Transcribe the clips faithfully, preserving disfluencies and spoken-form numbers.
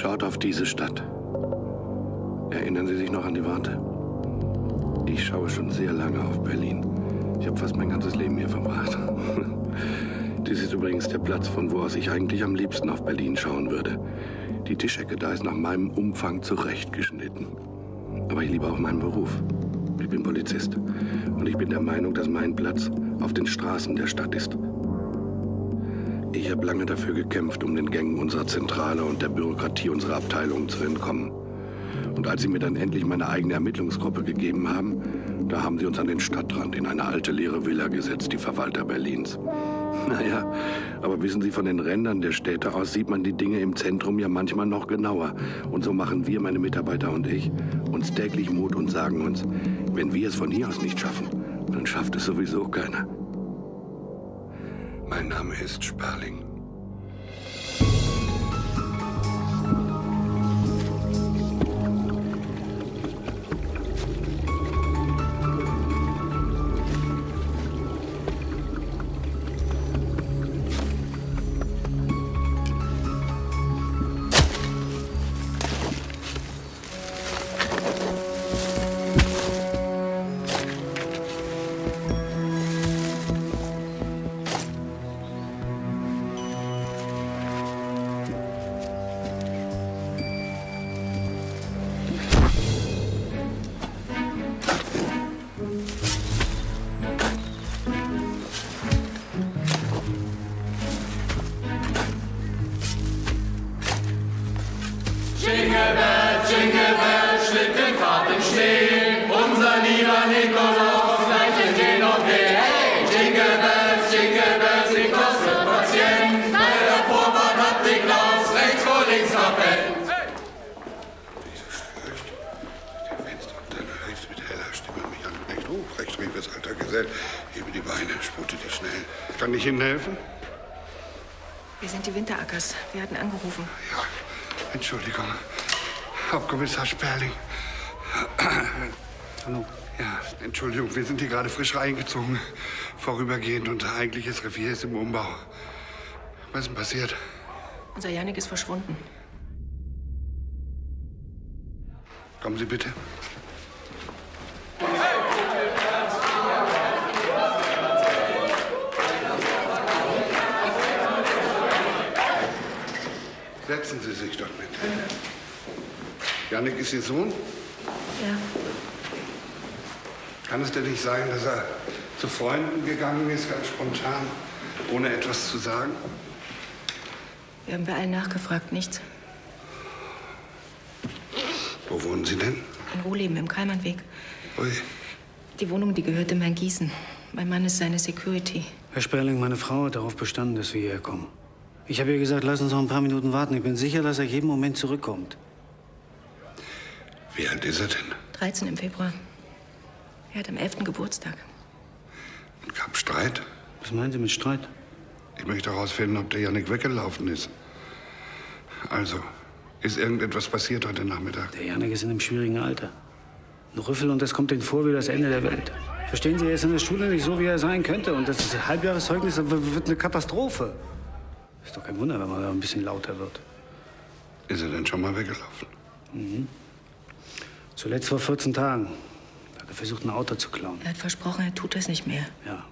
Schaut auf diese Stadt. Erinnern Sie sich noch an die Worte? Ich schaue schon sehr lange auf Berlin. Ich habe fast mein ganzes Leben hier verbracht. Dies ist übrigens der Platz, von wo aus ich eigentlich am liebsten auf Berlin schauen würde. Die Tischecke da ist nach meinem Umfang zurechtgeschnitten. Aber ich liebe auch meinen Beruf. Ich bin Polizist. Und ich bin der Meinung, dass mein Platz auf den Straßen der Stadt ist. Ich habe lange dafür gekämpft, um den Gängen unserer Zentrale und der Bürokratie unserer Abteilungen zu entkommen. Und als sie mir dann endlich meine eigene Ermittlungsgruppe gegeben haben, da haben sie uns an den Stadtrand in eine alte leere Villa gesetzt, die Verwalter Berlins. Naja, aber wissen Sie, von den Rändern der Städte aus sieht man die Dinge im Zentrum ja manchmal noch genauer. Und so machen wir, meine Mitarbeiter und ich, uns täglich Mut und sagen uns, wenn wir es von hier aus nicht schaffen, dann schafft es sowieso keiner. Mein Name ist Sperling. Kann ich Ihnen helfen? Wir sind die Winterackers. Wir hatten angerufen. Ja, Entschuldigung. Hauptkommissar Sperling. Hallo. Ja, Entschuldigung, wir sind hier gerade frisch reingezogen. Vorübergehend. Unser eigentliches Revier ist im Umbau. Was ist denn passiert? Unser Jannik ist verschwunden. Kommen Sie bitte. Setzen Sie sich doch mit. Jannik ist Ihr Sohn? Ja. Kann es denn nicht sein, dass er zu Freunden gegangen ist, ganz spontan, ohne etwas zu sagen? Wir haben bei allen nachgefragt, nichts. Wo wohnen Sie denn? In Ruhleben, im Kalmannweg. Ui. Die Wohnung, die gehört dem Herrn Gießen. Mein Mann ist seine Security. Herr Sperling, meine Frau hat darauf bestanden, dass wir hierher kommen. Ich habe ihr gesagt, lass uns noch ein paar Minuten warten. Ich bin sicher, dass er jeden Moment zurückkommt. Wie alt ist er denn? dreizehn im Februar. Er hat am elften Geburtstag. Und gab Streit? Was meinen Sie mit Streit? Ich möchte herausfinden, ob der Jannik weggelaufen ist. Also, ist irgendetwas passiert heute Nachmittag? Der Jannik ist in einem schwierigen Alter. Ein Rüffel und das kommt ihm vor wie das Ende der Welt. Verstehen Sie, er ist in der Schule nicht so, wie er sein könnte. Und das Halbjahreszeugnis wird eine Katastrophe. Ist doch kein Wunder, wenn man da ein bisschen lauter wird. Ist er denn schon mal weggelaufen? Mhm. Zuletzt vor vierzehn Tagen. Hat er versucht, ein Auto zu klauen. Er hat versprochen, er tut das nicht mehr. Ja.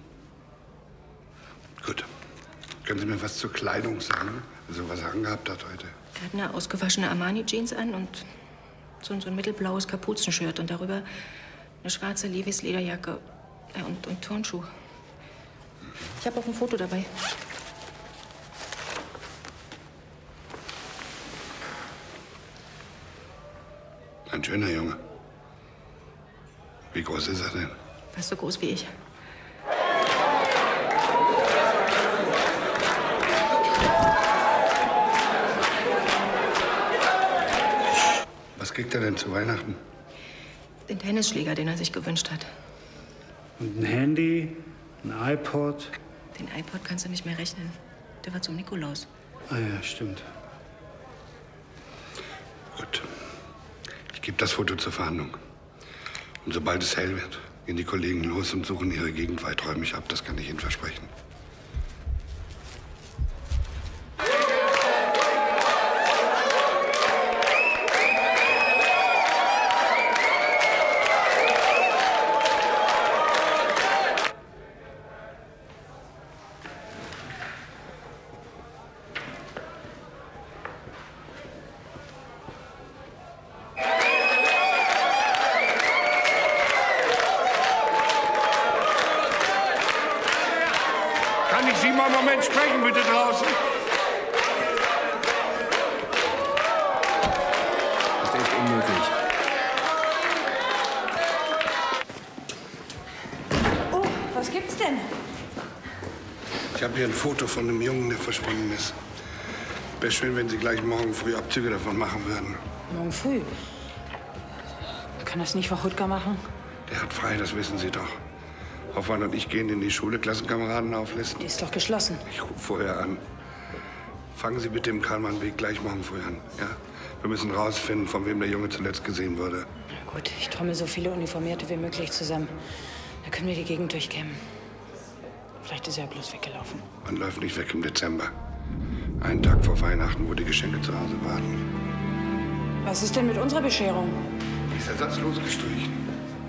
Gut. Können Sie mir was zur Kleidung sagen? Also was er angehabt hat heute? Er hat eine ausgewaschene Armani-Jeans an und so, so ein mittelblaues Kapuzenshirt und darüber eine schwarze Levi's-Lederjacke äh, und, und Turnschuhe. Ich habe auch ein Foto dabei. Ein schöner Junge. Wie groß ist er denn? Fast so groß wie ich. Was kriegt er denn zu Weihnachten? Den Tennisschläger, den er sich gewünscht hat. Und ein Handy, ein iPod. Den iPod kannst du nicht mehr rechnen. Der war zum Nikolaus. Ah ja, stimmt. Gut. Ich gebe das Foto zur Fahndung. Und sobald es hell wird, gehen die Kollegen los und suchen ihre Gegend weiträumig ab. Das kann ich Ihnen versprechen. ich Sie mal einen Moment sprechen, bitte draußen? Das ist echt unmöglich. Oh, was gibt's denn? Ich habe hier ein Foto von einem Jungen, der verschwunden ist. Wäre schön, wenn Sie gleich morgen früh Abzüge davon machen würden. Morgen früh? Kann das nicht Frau Huttger machen? Der hat frei, das wissen Sie doch. Hoffmann und ich gehen in die Schule, Klassenkameraden auflisten. Die ist doch geschlossen. Ich rufe vorher an. Fangen Sie bitte im Karlmannweg gleich morgen früh an. Ja? Wir müssen rausfinden, von wem der Junge zuletzt gesehen wurde. Na gut, ich trommel so viele Uniformierte wie möglich zusammen. Da können wir die Gegend durchkämmen. Vielleicht ist er ja bloß weggelaufen. Man läuft nicht weg im Dezember. Einen Tag vor Weihnachten, wo die Geschenke zu Hause warten. Was ist denn mit unserer Bescherung? Die ist ersatzlos gestrichen.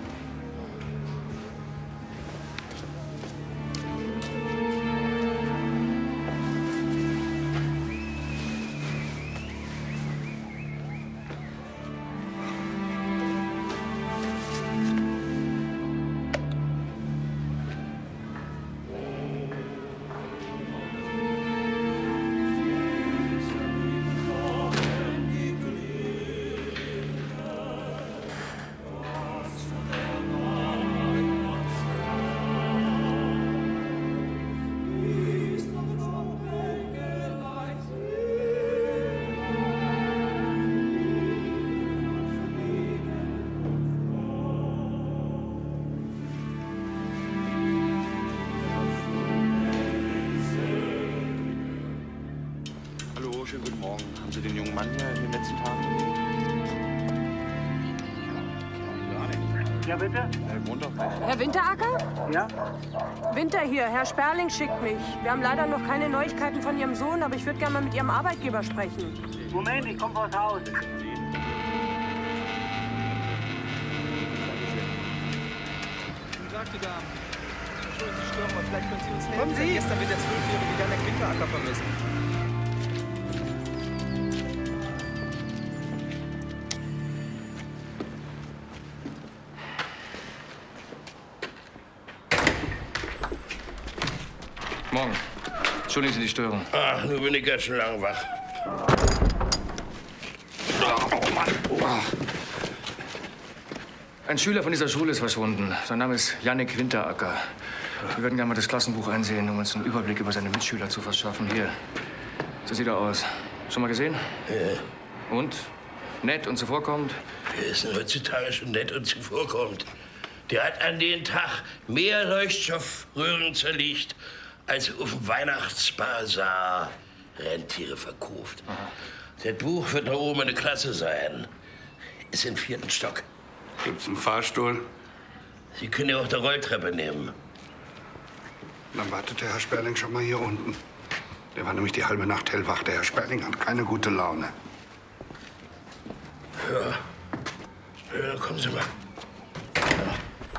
Schönen guten Morgen. Haben Sie den jungen Mann hier in den letzten Tagen gesehen? Gar nicht. Ja, bitte? Er wohnt doch gleich. Herr Winteracker? Ja? Winter hier. Herr Sperling schickt mich. Wir haben leider noch keine Neuigkeiten von Ihrem Sohn, aber ich würde gerne mal mit Ihrem Arbeitgeber sprechen. Moment, ich komme vors Haus. Wie sagte da? Entschuldigung, Sie stören, aber vielleicht können Sie uns helfen. Kommen Sie! Gestern wird der zwölfjährige Janek Winteracker vermissen. Morgen. Entschuldigen Sie die Störung. Ach, nun bin ich ganz schön lang wach. Oh Mann! Oh. Ein Schüler von dieser Schule ist verschwunden. Sein Name ist Janek Winteracker. Wir würden gerne mal das Klassenbuch einsehen, um uns einen Überblick über seine Mitschüler zu verschaffen. Hier. So sieht er aus. Schon mal gesehen? Ja. Und? Nett und zuvorkommend? Wer ist denn heutzutage schon nett und zuvorkommt? Der hat an den Tag mehr Leuchtstoffröhren zerlegt, als auf dem Weihnachtsbasar Rentiere verkauft. Aha. Das Buch wird da oben in der Klasse sein. Ist im vierten Stock. Gibt's einen Fahrstuhl? Sie können ja auch die Rolltreppe nehmen. Dann wartet der Herr Sperling schon mal hier unten. Der war nämlich die halbe Nacht hellwach. Der Herr Sperling hat keine gute Laune. Ja. Ja, kommen Sie mal. Ja.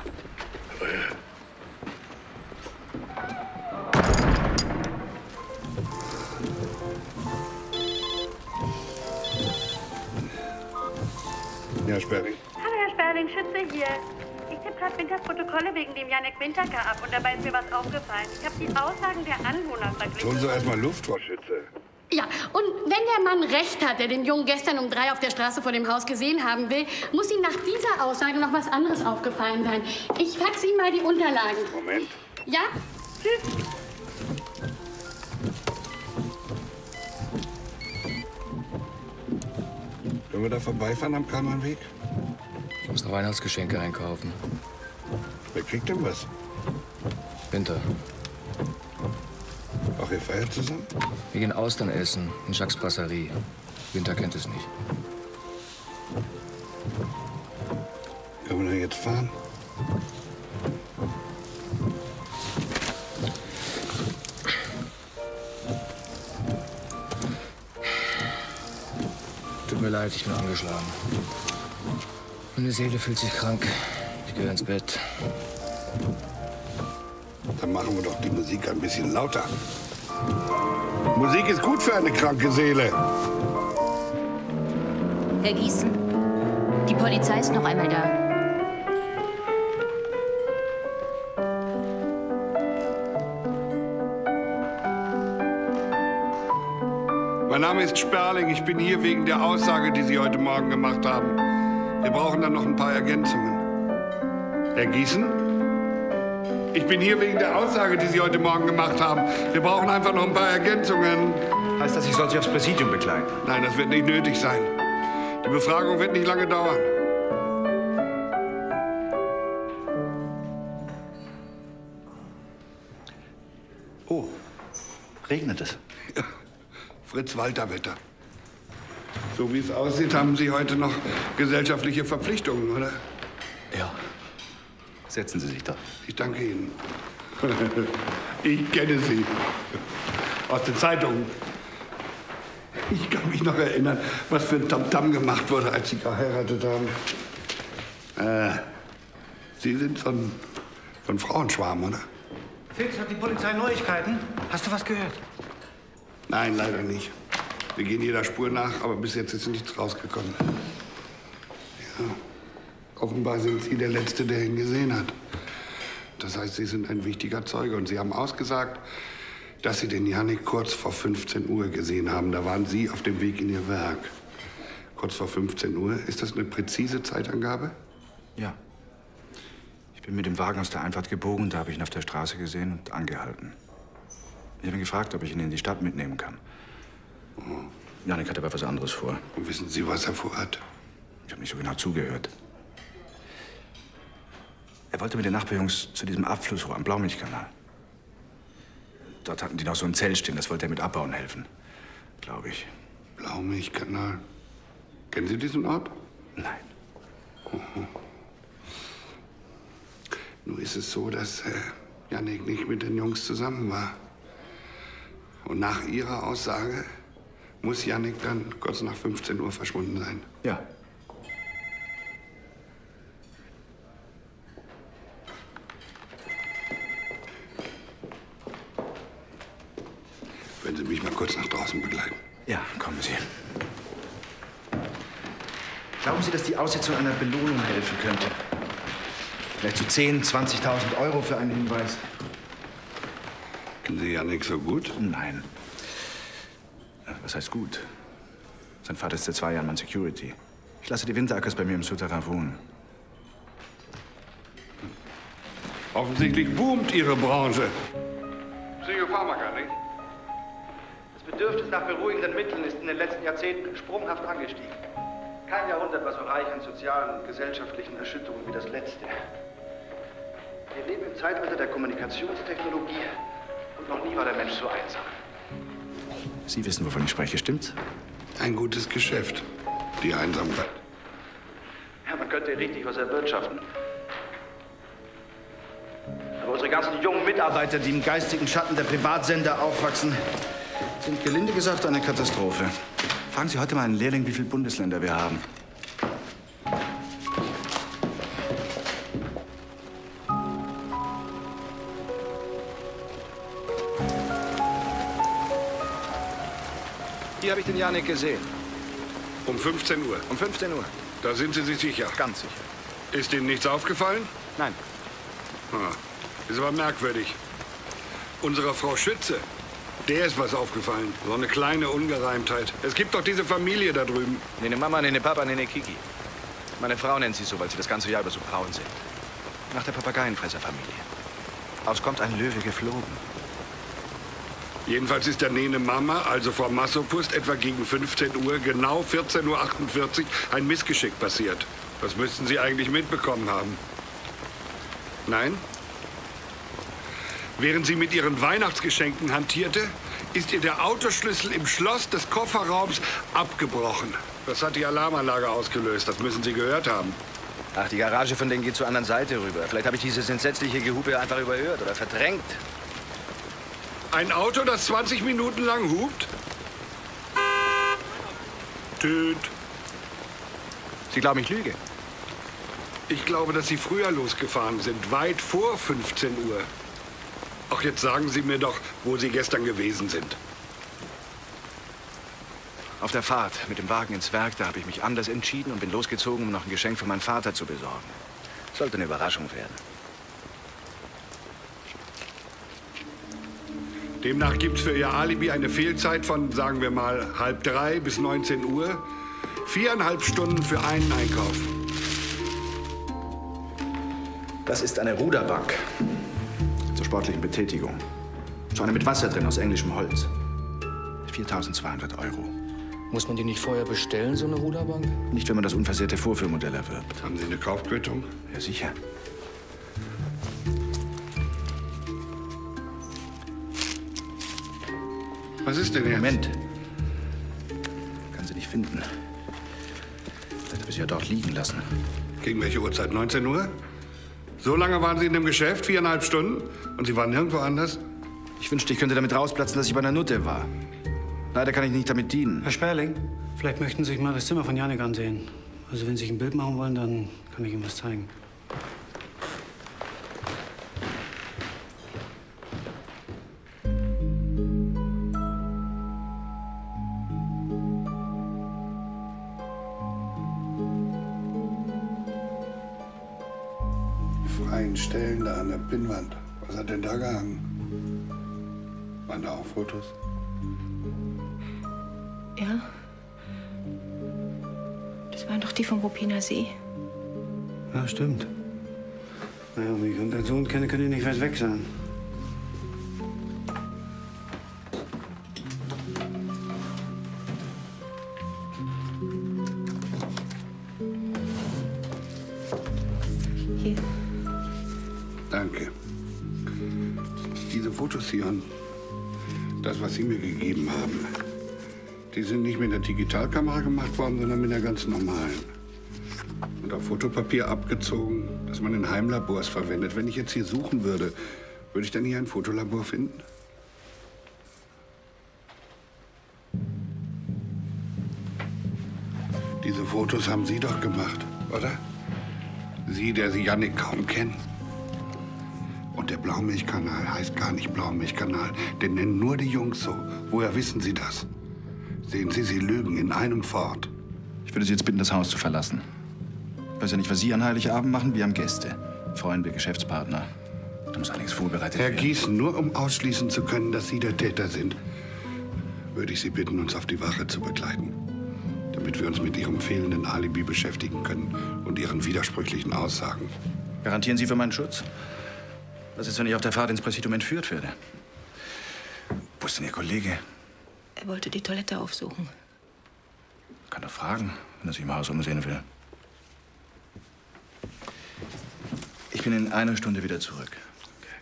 Ja, Sperling. Hallo, Herr Sperling, Schütze hier. Ich tippe gerade Winters Protokolle wegen dem Janek Winteracker ab und dabei ist mir was aufgefallen. Ich habe die Aussagen der Anwohner verglichen. Holen Sie erst mal Luft, Frau Schütze. Ja, und wenn der Mann recht hat, der den Jungen gestern um drei auf der Straße vor dem Haus gesehen haben will, muss ihm nach dieser Aussage noch was anderes aufgefallen sein. Ich fax ihm mal die Unterlagen. Moment. Ja? Tschüss. Können wir da vorbeifahren am Karlmannweg? Unsere Weihnachtsgeschenke einkaufen. Wer kriegt denn was? Winter. Auch ihr feiert zusammen? Wir gehen Austern essen in Jacques Brasserie. Winter kennt es nicht. Können wir denn jetzt fahren? Tut mir leid, ich bin angeschlagen. Meine Seele fühlt sich krank. Ich gehe ins Bett. Dann machen wir doch die Musik ein bisschen lauter. Musik ist gut für eine kranke Seele. Herr Gießen, die Polizei ist noch einmal da. Mein Name ist Sperling. Ich bin hier wegen der Aussage, die Sie heute Morgen gemacht haben. Wir brauchen dann noch ein paar Ergänzungen. Herr Gießen? Ich bin hier wegen der Aussage, die Sie heute Morgen gemacht haben. Wir brauchen einfach noch ein paar Ergänzungen. Heißt das, ich soll Sie aufs Präsidium begleiten? Nein, das wird nicht nötig sein. Die Befragung wird nicht lange dauern. Oh, regnet es? Ja, Fritz-Walter-Wetter. So wie es aussieht, haben Sie heute noch gesellschaftliche Verpflichtungen, oder? Ja. Setzen Sie sich doch. Ich danke Ihnen. Ich kenne Sie. Aus den Zeitungen. Ich kann mich noch erinnern, was für ein Tamtam gemacht wurde, als Sie geheiratet haben. Äh, Sie sind so ein, so ein Frauenschwarm, oder? Fitz, hat die Polizei Neuigkeiten? Hast du was gehört? Nein, leider nicht. Wir gehen jeder Spur nach, aber bis jetzt ist nichts rausgekommen. Ja. Offenbar sind Sie der Letzte, der ihn gesehen hat. Das heißt, Sie sind ein wichtiger Zeuge. Und Sie haben ausgesagt, dass Sie den Jannik kurz vor fünfzehn Uhr gesehen haben. Da waren Sie auf dem Weg in Ihr Werk. Kurz vor fünfzehn Uhr. Ist das eine präzise Zeitangabe? Ja. Ich bin mit dem Wagen aus der Einfahrt gebogen. Da habe ich ihn auf der Straße gesehen und angehalten. Ich habe ihn gefragt, ob ich ihn in die Stadt mitnehmen kann. Oh. Jannik hat aber was anderes vor. Und wissen Sie, was er vorhat? Ich habe nicht so genau zugehört. Er wollte mit den Nachbarjungs zu diesem Abflussrohr am Blaumilchkanal. Dort hatten die noch so ein Zelt stehen, das wollte er mit abbauen helfen, glaube ich. Blaumilchkanal. Kennen Sie diesen Ort? Nein. Mhm. Nur ist es so, dass äh, Jannik nicht mit den Jungs zusammen war. Und nach Ihrer Aussage muss Jannik dann kurz nach fünfzehn Uhr verschwunden sein. Ja. Wenn Sie mich mal kurz nach draußen begleiten. Ja, kommen Sie. Glauben Sie, dass die Aussetzung einer Belohnung helfen könnte? Vielleicht so zehntausend, zwanzigtausend Euro für einen Hinweis? Kennen Sie Jannik so gut? Nein. Was heißt gut? Sein Vater ist seit zwei Jahren mein Security. Ich lasse die Winterackers bei mir im Souterrain wohnen. Offensichtlich boomt Ihre Branche. Psychopharmaka, nicht? Das Bedürfnis nach beruhigenden Mitteln ist in den letzten Jahrzehnten sprunghaft angestiegen. Kein Jahrhundert war so reich an sozialen und gesellschaftlichen Erschütterungen wie das letzte. Wir leben im Zeitalter der Kommunikationstechnologie und noch nie war der Mensch so einsam. Sie wissen, wovon ich spreche, stimmt's? Ein gutes Geschäft, die Einsamkeit. Ja, man könnte richtig was erwirtschaften. Aber unsere ganzen jungen Mitarbeiter, die im geistigen Schatten der Privatsender aufwachsen, sind gelinde gesagt eine Katastrophe. Fragen Sie heute mal einen Lehrling, wie viele Bundesländer wir haben. Hier habe ich den Jannik gesehen. Um fünfzehn Uhr? Um fünfzehn Uhr. Da sind Sie sich sicher? Ganz sicher. Ist Ihnen nichts aufgefallen? Nein. Ah, ist aber merkwürdig. Unserer Frau Schütze, der ist was aufgefallen. So eine kleine Ungereimtheit. Es gibt doch diese Familie da drüben. Nene Mama, Nene Papa, Nene Kiki. Meine Frau nennt sie so, weil sie das ganze Jahr über so braun sind. Nach der Papageienfresserfamilie. Aus kommt ein Löwe geflogen. Jedenfalls ist der Nene Mama, also Frau Massopust, etwa gegen fünfzehn Uhr, genau vierzehn Uhr achtundvierzig, ein Missgeschick passiert. Das müssten Sie eigentlich mitbekommen haben. Nein? Während sie mit ihren Weihnachtsgeschenken hantierte, ist ihr der Autoschlüssel im Schloss des Kofferraums abgebrochen. Das hat die Alarmanlage ausgelöst. Das müssen Sie gehört haben. Ach, die Garage von denen geht zur anderen Seite rüber. Vielleicht habe ich dieses entsetzliche Gehupe einfach überhört oder verdrängt. Ein Auto, das zwanzig Minuten lang hupt? Tüt. Sie glauben, ich lüge? Ich glaube, dass Sie früher losgefahren sind, weit vor fünfzehn Uhr. Ach, jetzt sagen Sie mir doch, wo Sie gestern gewesen sind. Auf der Fahrt mit dem Wagen ins Werk, da habe ich mich anders entschieden und bin losgezogen, um noch ein Geschenk für meinen Vater zu besorgen. Sollte eine Überraschung werden. Demnach gibt es für Ihr Alibi eine Fehlzeit von, sagen wir mal, halb drei bis neunzehn Uhr. Viereinhalb Stunden für einen Einkauf. Das ist eine Ruderbank zur sportlichen Betätigung. So eine mit Wasser drin aus englischem Holz. viertausendzweihundert Euro. Muss man die nicht vorher bestellen, so eine Ruderbank? Nicht, wenn man das unversehrte Vorführmodell erwirbt. Haben Sie eine Kaufquittung? Ja, sicher. Was ist denn jetzt? Moment. Kann sie nicht finden. Vielleicht habe ich sie ja dort liegen lassen. Gegen welche Uhrzeit? neunzehn Uhr? So lange waren Sie in dem Geschäft? Viereinhalb Stunden? Und Sie waren nirgendwo anders? Ich wünschte, ich könnte damit rausplatzen, dass ich bei einer Nutte war. Leider kann ich nicht damit dienen. Herr Sperling, vielleicht möchten Sie sich mal das Zimmer von Jannik ansehen. Also wenn Sie sich ein Bild machen wollen, dann kann ich Ihnen was zeigen. Die freien Stellen da an der Pinnwand. Was hat denn da gehangen? Waren da auch Fotos? Ja. Das waren doch die vom Ruppiner See. Ja, stimmt. Naja, wie ich und dein Sohn kenne, können die nicht weit weg sein. Hier. Danke. Diese Fotos hier und das, was Sie mir gegeben haben, die sind nicht mit der Digitalkamera gemacht worden, sondern mit der ganz normalen. Und auf Fotopapier abgezogen, das man in Heimlabors verwendet. Wenn ich jetzt hier suchen würde, würde ich dann hier ein Fotolabor finden? Diese Fotos haben Sie doch gemacht, oder? Sie, der Sie Jannik kaum kennen. Und der Blaumilchkanal heißt gar nicht Blaumilchkanal. Den nennen nur die Jungs so. Woher wissen Sie das? Sehen Sie, Sie lügen in einem fort. Ich würde Sie jetzt bitten, das Haus zu verlassen. Ich weiß ja nicht, was Sie an Heiligabend machen. Wir haben Gäste, Freunde, Geschäftspartner. Da muss einiges vorbereitet Herr werden. Gießen, nur um ausschließen zu können, dass Sie der Täter sind, würde ich Sie bitten, uns auf die Wache zu begleiten. Damit wir uns mit Ihrem fehlenden Alibi beschäftigen können und Ihren widersprüchlichen Aussagen. Garantieren Sie für meinen Schutz? Was ist, wenn ich auf der Fahrt ins Präsidium entführt werde? Wo ist denn Ihr Kollege? Er wollte die Toilette aufsuchen. Kann er fragen, wenn er sich im Haus umsehen will. Ich bin in einer Stunde wieder zurück. Okay.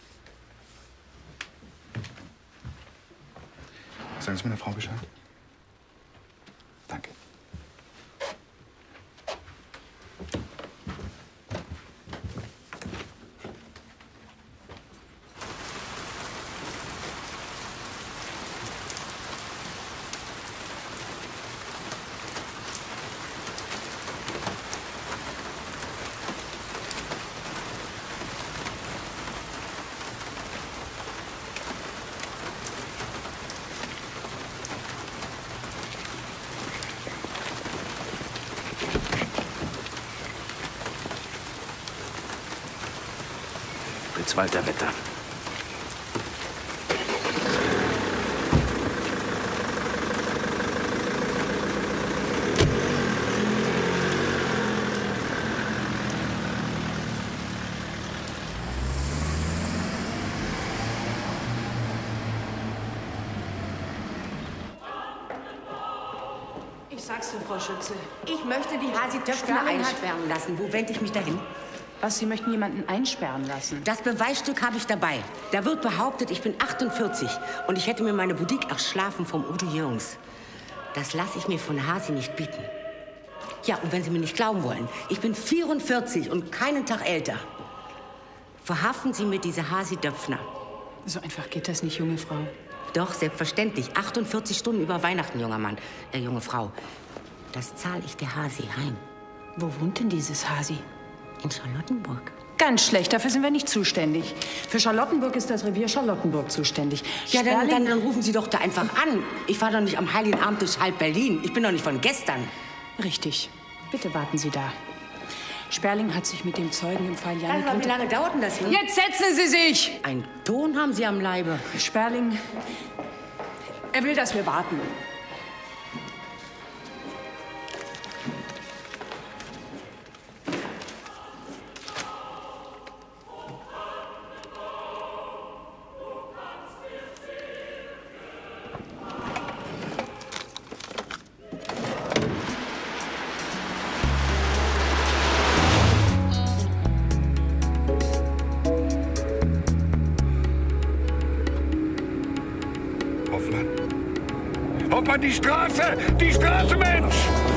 Sagen Sie meiner Frau Bescheid. Danke. Walter Wetter. Ich sag's dir, Frau Schütze. Ich möchte die Hasi-Töpfner einsperren lassen. Wo wende ich mich dahin? Was, Sie möchten jemanden einsperren lassen? Das Beweisstück habe ich dabei. Da wird behauptet, ich bin achtundvierzig und ich hätte mir meine Boutique erschlafen vom Udo Jürgens. Das lasse ich mir von Hasi nicht bieten. Ja, und wenn Sie mir nicht glauben wollen, ich bin vierundvierzig und keinen Tag älter. Verhaften Sie mir diese Hasi-Döpfner. So einfach geht das nicht, junge Frau. Doch, selbstverständlich. achtundvierzig Stunden über Weihnachten, junger Mann, äh, junge Frau. Das zahle ich der Hasi heim. Wo wohnt denn dieses Hasi? In Charlottenburg. Ganz schlecht, dafür sind wir nicht zuständig. Für Charlottenburg ist das Revier Charlottenburg zuständig. Ja, dann, dann, dann rufen Sie doch da einfach an. Ich fahre doch nicht am Heiligen Abend durch halb Berlin. Ich bin doch nicht von gestern. Richtig. Bitte warten Sie da. Sperling hat sich mit dem Zeugen im Fall Janik... Wie lange dauert denn das hier? Jetzt setzen Sie sich! Ein Ton haben Sie am Leibe. Sperling, er will, dass wir warten. Hoffmann, die Straße! Die Straße, Mensch!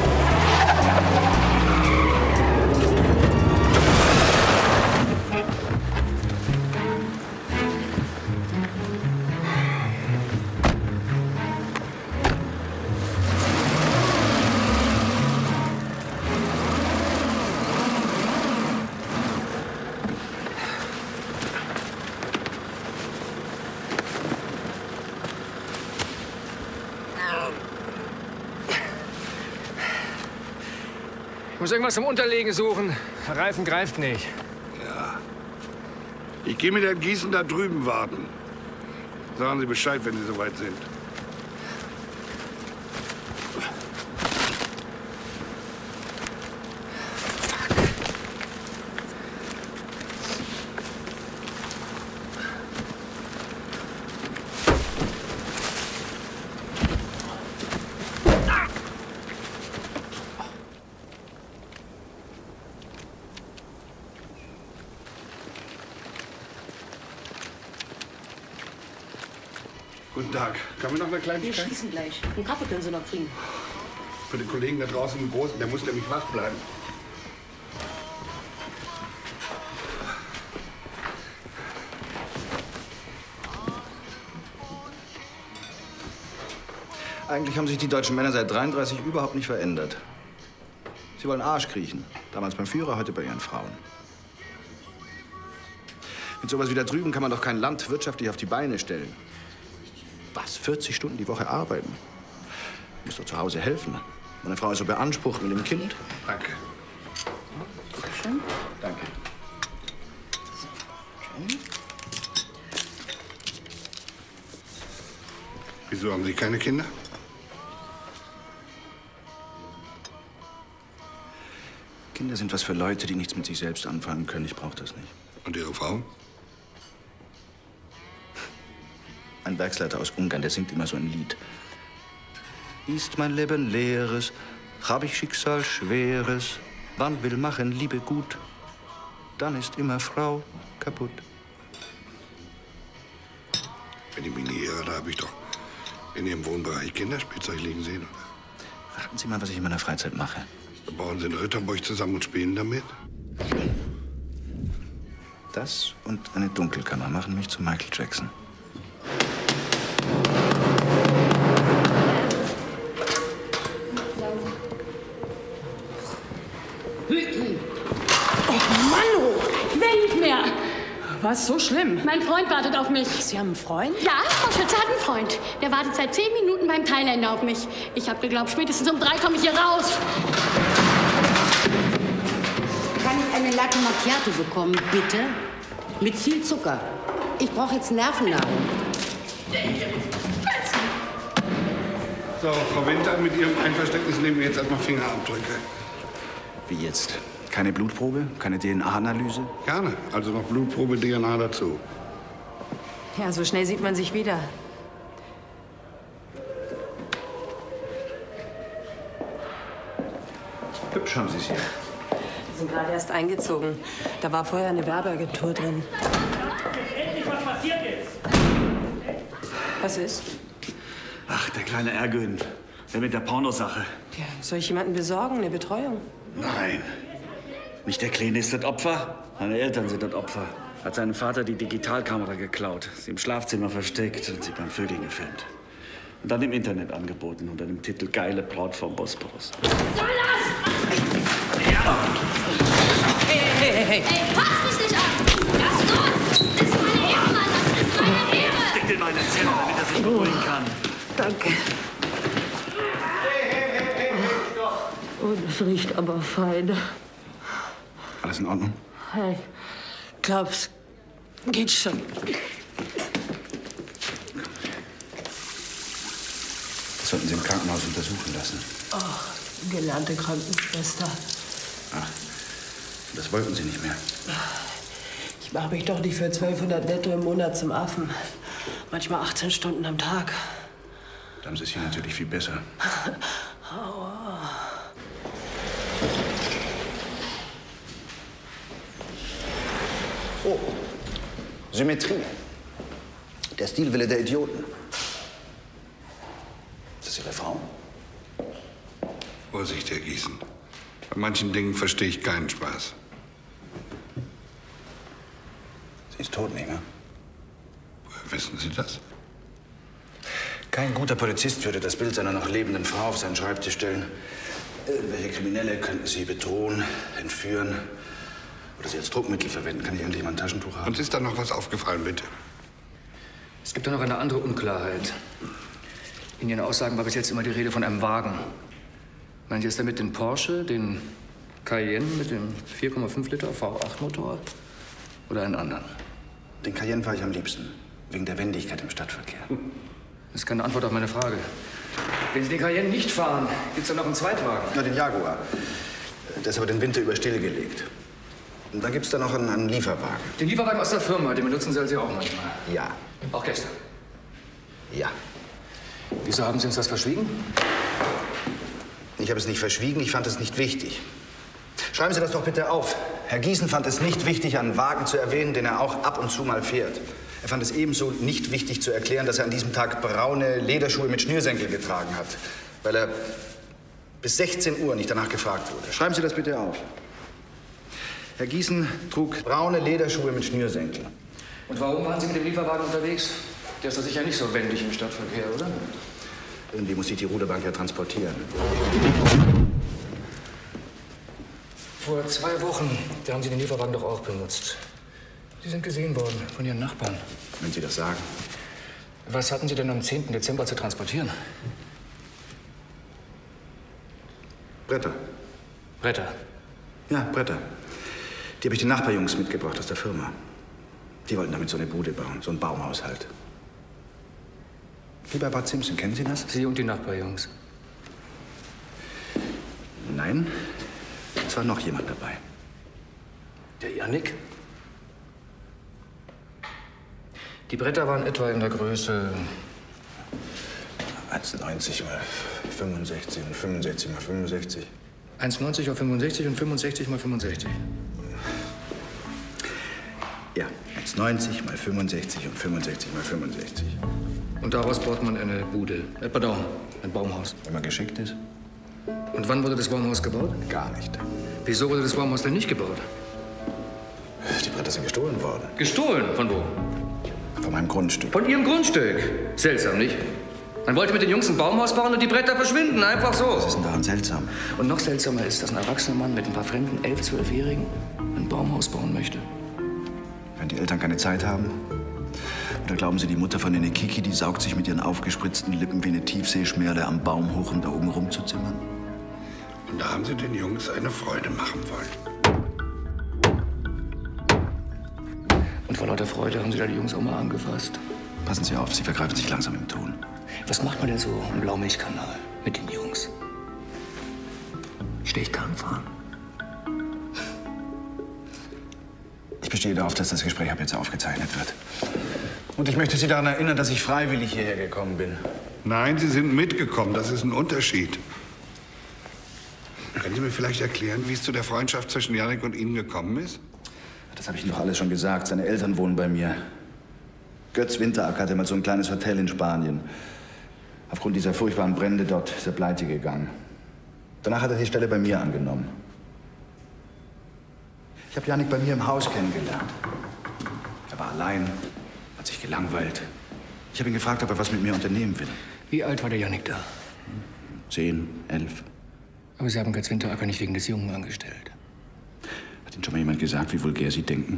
Ich muss irgendwas zum Unterlegen suchen. Der Reifen greift nicht. Ja. Ich gehe mit Herrn Gießen da drüben warten. Sagen Sie Bescheid, wenn Sie soweit sind. Guten Tag. Kann mir noch eine Kleinigkeit? Wir schließen gleich. Einen Kaffee können Sie noch kriegen. Für den Kollegen da draußen im Großen, der muss nämlich wach bleiben. Eigentlich haben sich die deutschen Männer seit dreiunddreißig überhaupt nicht verändert. Sie wollen Arsch kriechen. Damals beim Führer, heute bei ihren Frauen. Mit sowas wie da drüben kann man doch kein Land wirtschaftlich auf die Beine stellen. Was? vierzig Stunden die Woche arbeiten? Du musst doch zu Hause helfen. Meine Frau ist so beansprucht mit dem Kind. Danke. Schön. Danke. Schön. Wieso haben Sie keine Kinder? Kinder sind was für Leute, die nichts mit sich selbst anfangen können. Ich brauche das nicht. Und Ihre Frau? Ein Werksleiter aus Ungarn, der singt immer so ein Lied. Ist mein Leben leeres, hab ich Schicksal schweres, wann will machen Liebe gut, dann ist immer Frau kaputt. Wenn ich mich nicht irre, da habe ich doch in Ihrem Wohnbereich Kinderspielzeug liegen sehen, oder? Raten Sie mal, was ich in meiner Freizeit mache. Da bauen Sie in Ritterburg zusammen und spielen damit? Das und eine Dunkelkammer machen mich zu Michael Jackson. Oh Mann, ich will nicht mehr. Was, so schlimm? Mein Freund wartet auf mich. Sie haben einen Freund? Ja, Frau Schütze hat einen Freund. Der wartet seit zehn Minuten beim Thailänder auf mich. Ich habe geglaubt, spätestens um drei komme ich hier raus. Kann ich eine Latte Macchiato bekommen, bitte? Mit viel Zucker. Ich brauche jetzt Nervennahrung. So, Frau Winter, mit Ihrem Einverständnis nehmen wir jetzt erstmal Fingerabdrücke. Wie jetzt? Keine Blutprobe? Keine D N A-Analyse? Gerne. Also noch Blutprobe, D N A dazu. Ja, so schnell sieht man sich wieder. Hübsch haben Sie es hier. Wir sind gerade erst eingezogen. Da war vorher eine Werbeagentur drin. Endlich, was passiert ist? Was ist? Ach, der kleine Ergün. Der mit der Pornosache. Ja, soll ich jemanden besorgen? Eine Betreuung? Nein. Nicht der Kleine ist das Opfer. Meine Eltern sind das Opfer. Hat seinem Vater die Digitalkamera geklaut, sie im Schlafzimmer versteckt und sie beim Vögeln gefilmt. Und dann im Internet angeboten unter dem Titel Geile Braut vom Bosporus. Was soll das? Ja. Hey, hey, hey, hey. Ey, fass mich nicht an! Lass los! Das ist meine Ehre, Mann! Das ist meine Ehre! Steck den mal in den Zimmer, damit er sich beruhigen kann. Danke. Oh, das riecht aber fein. Alles in Ordnung? Ich glaub's. Geht schon. Das sollten Sie im Krankenhaus untersuchen lassen. Ach, gelernte Krankenschwester. Ach, das wollten Sie nicht mehr. Ich mache mich doch nicht für zwölfhundert netto im Monat zum Affen. Manchmal achtzehn Stunden am Tag. Da haben Sie es hier natürlich viel besser. Aua. Oh, Symmetrie. Der Stilwille der Idioten. Ist das Ihre Frau? Vorsicht, Herr Gießen. Bei manchen Dingen verstehe ich keinen Spaß. Sie ist tot, nicht mehr? Woher wissen Sie das? Kein guter Polizist würde das Bild seiner noch lebenden Frau auf seinen Schreibtisch stellen. Irgendwelche Kriminelle könnten sie bedrohen, entführen oder sie als Druckmittel verwenden. Kann ich endlich mal ein Taschentuch haben? Uns ist da noch was aufgefallen, bitte. Es gibt da noch eine andere Unklarheit. In Ihren Aussagen war bis jetzt immer die Rede von einem Wagen. Meinen Sie jetzt damit den Porsche, den Cayenne mit dem vier Komma fünf Liter V acht Motor oder einen anderen? Den Cayenne fahre ich am liebsten, wegen der Wendigkeit im Stadtverkehr. Das ist keine Antwort auf meine Frage. Wenn Sie den Cayenne nicht fahren, gibt es da noch einen Zweitwagen? Na, den Jaguar. Der ist aber den Winter über stillgelegt. Und dann gibt es da noch einen, einen Lieferwagen. Den Lieferwagen aus der Firma, den benutzen Sie also auch manchmal? Ja. Auch gestern? Ja. Wieso haben Sie uns das verschwiegen? Ich habe es nicht verschwiegen, ich fand es nicht wichtig. Schreiben Sie das doch bitte auf. Herr Gießen fand es nicht wichtig, einen Wagen zu erwähnen, den er auch ab und zu mal fährt. Er fand es ebenso nicht wichtig zu erklären, dass er an diesem Tag braune Lederschuhe mit Schnürsenkel getragen hat, weil er bis sechzehn Uhr nicht danach gefragt wurde. Schreiben Sie das bitte auf. Herr Gießen trug braune Lederschuhe mit Schnürsenkel. Und warum waren Sie mit dem Lieferwagen unterwegs? Der ist doch sicher nicht so wendig im Stadtverkehr, oder? Irgendwie muss ich die Ruderbank ja transportieren. Vor zwei Wochen, da haben Sie den Lieferwagen doch auch benutzt. Sie sind gesehen worden von Ihren Nachbarn. Wenn Sie das sagen. Was hatten Sie denn am zehnten Dezember zu transportieren? Bretter. Bretter? Ja, Bretter. Die habe ich den Nachbarjungs mitgebracht aus der Firma. Die wollten damit so eine Bude bauen, so ein Baumhaushalt. Wie bei Bart Simpson, kennen Sie das? Sie und die Nachbarjungs? Nein, es war noch jemand dabei. Der Jannik? Die Bretter waren etwa in der Größe eins neunzig mal fünfundsechzig und fünfundsechzig mal fünfundsechzig. eins neunzig mal fünfundsechzig und fünfundsechzig mal fünfundsechzig. Ja, eins neunzig mal fünfundsechzig und fünfundsechzig mal fünfundsechzig. Und daraus baut man eine Bude, äh, pardon, ein Baumhaus. Wenn man geschickt ist. Und wann wurde das Baumhaus gebaut? Gar nicht. Wieso wurde das Baumhaus denn nicht gebaut? Die Bretter sind gestohlen worden. Gestohlen? Von wo? Von meinem Grundstück. Von Ihrem Grundstück? Seltsam, nicht? Man wollte mit den Jungs ein Baumhaus bauen und die Bretter verschwinden, einfach so. Was ist denn daran seltsam? Und noch seltsamer ist, dass ein erwachsener Mann mit ein paar fremden elf-, zwölfjährigen ein Baumhaus bauen möchte. Wenn die Eltern keine Zeit haben? Oder glauben Sie, die Mutter von Nene Kiki, die saugt sich mit ihren aufgespritzten Lippen wie eine Tiefseeschmerle am Baum hoch, um da oben rumzuzimmern? Und da haben Sie den Jungs eine Freude machen wollen. Und vor lauter Freude haben Sie da die Jungs auch mal angefasst. Passen Sie auf, Sie vergreifen sich langsam im Ton. Was macht man denn so im Blaumilchkanal mit den Jungs? Stechkahn fahren? Ich bestehe darauf, dass das Gespräch ab jetzt aufgezeichnet wird. Und ich möchte Sie daran erinnern, dass ich freiwillig hierher gekommen bin. Nein, Sie sind mitgekommen. Das ist ein Unterschied. Können Sie mir vielleicht erklären, wie es zu der Freundschaft zwischen Jannik und Ihnen gekommen ist? Das habe ich Ihnen doch alles schon gesagt. Seine Eltern wohnen bei mir. Götz Winteracker hatte mal so ein kleines Hotel in Spanien. Aufgrund dieser furchtbaren Brände dort ist er pleite gegangen. Danach hat er die Stelle bei mir angenommen. Ich habe Jannik bei mir im Haus kennengelernt. Er war allein, hat sich gelangweilt. Ich habe ihn gefragt, ob er was mit mir unternehmen will. Wie alt war der Jannik da? Zehn, elf. Aber Sie haben Götz Winteracker nicht wegen des Jungen angestellt. Hat Ihnen schon mal jemand gesagt, wie vulgär Sie denken?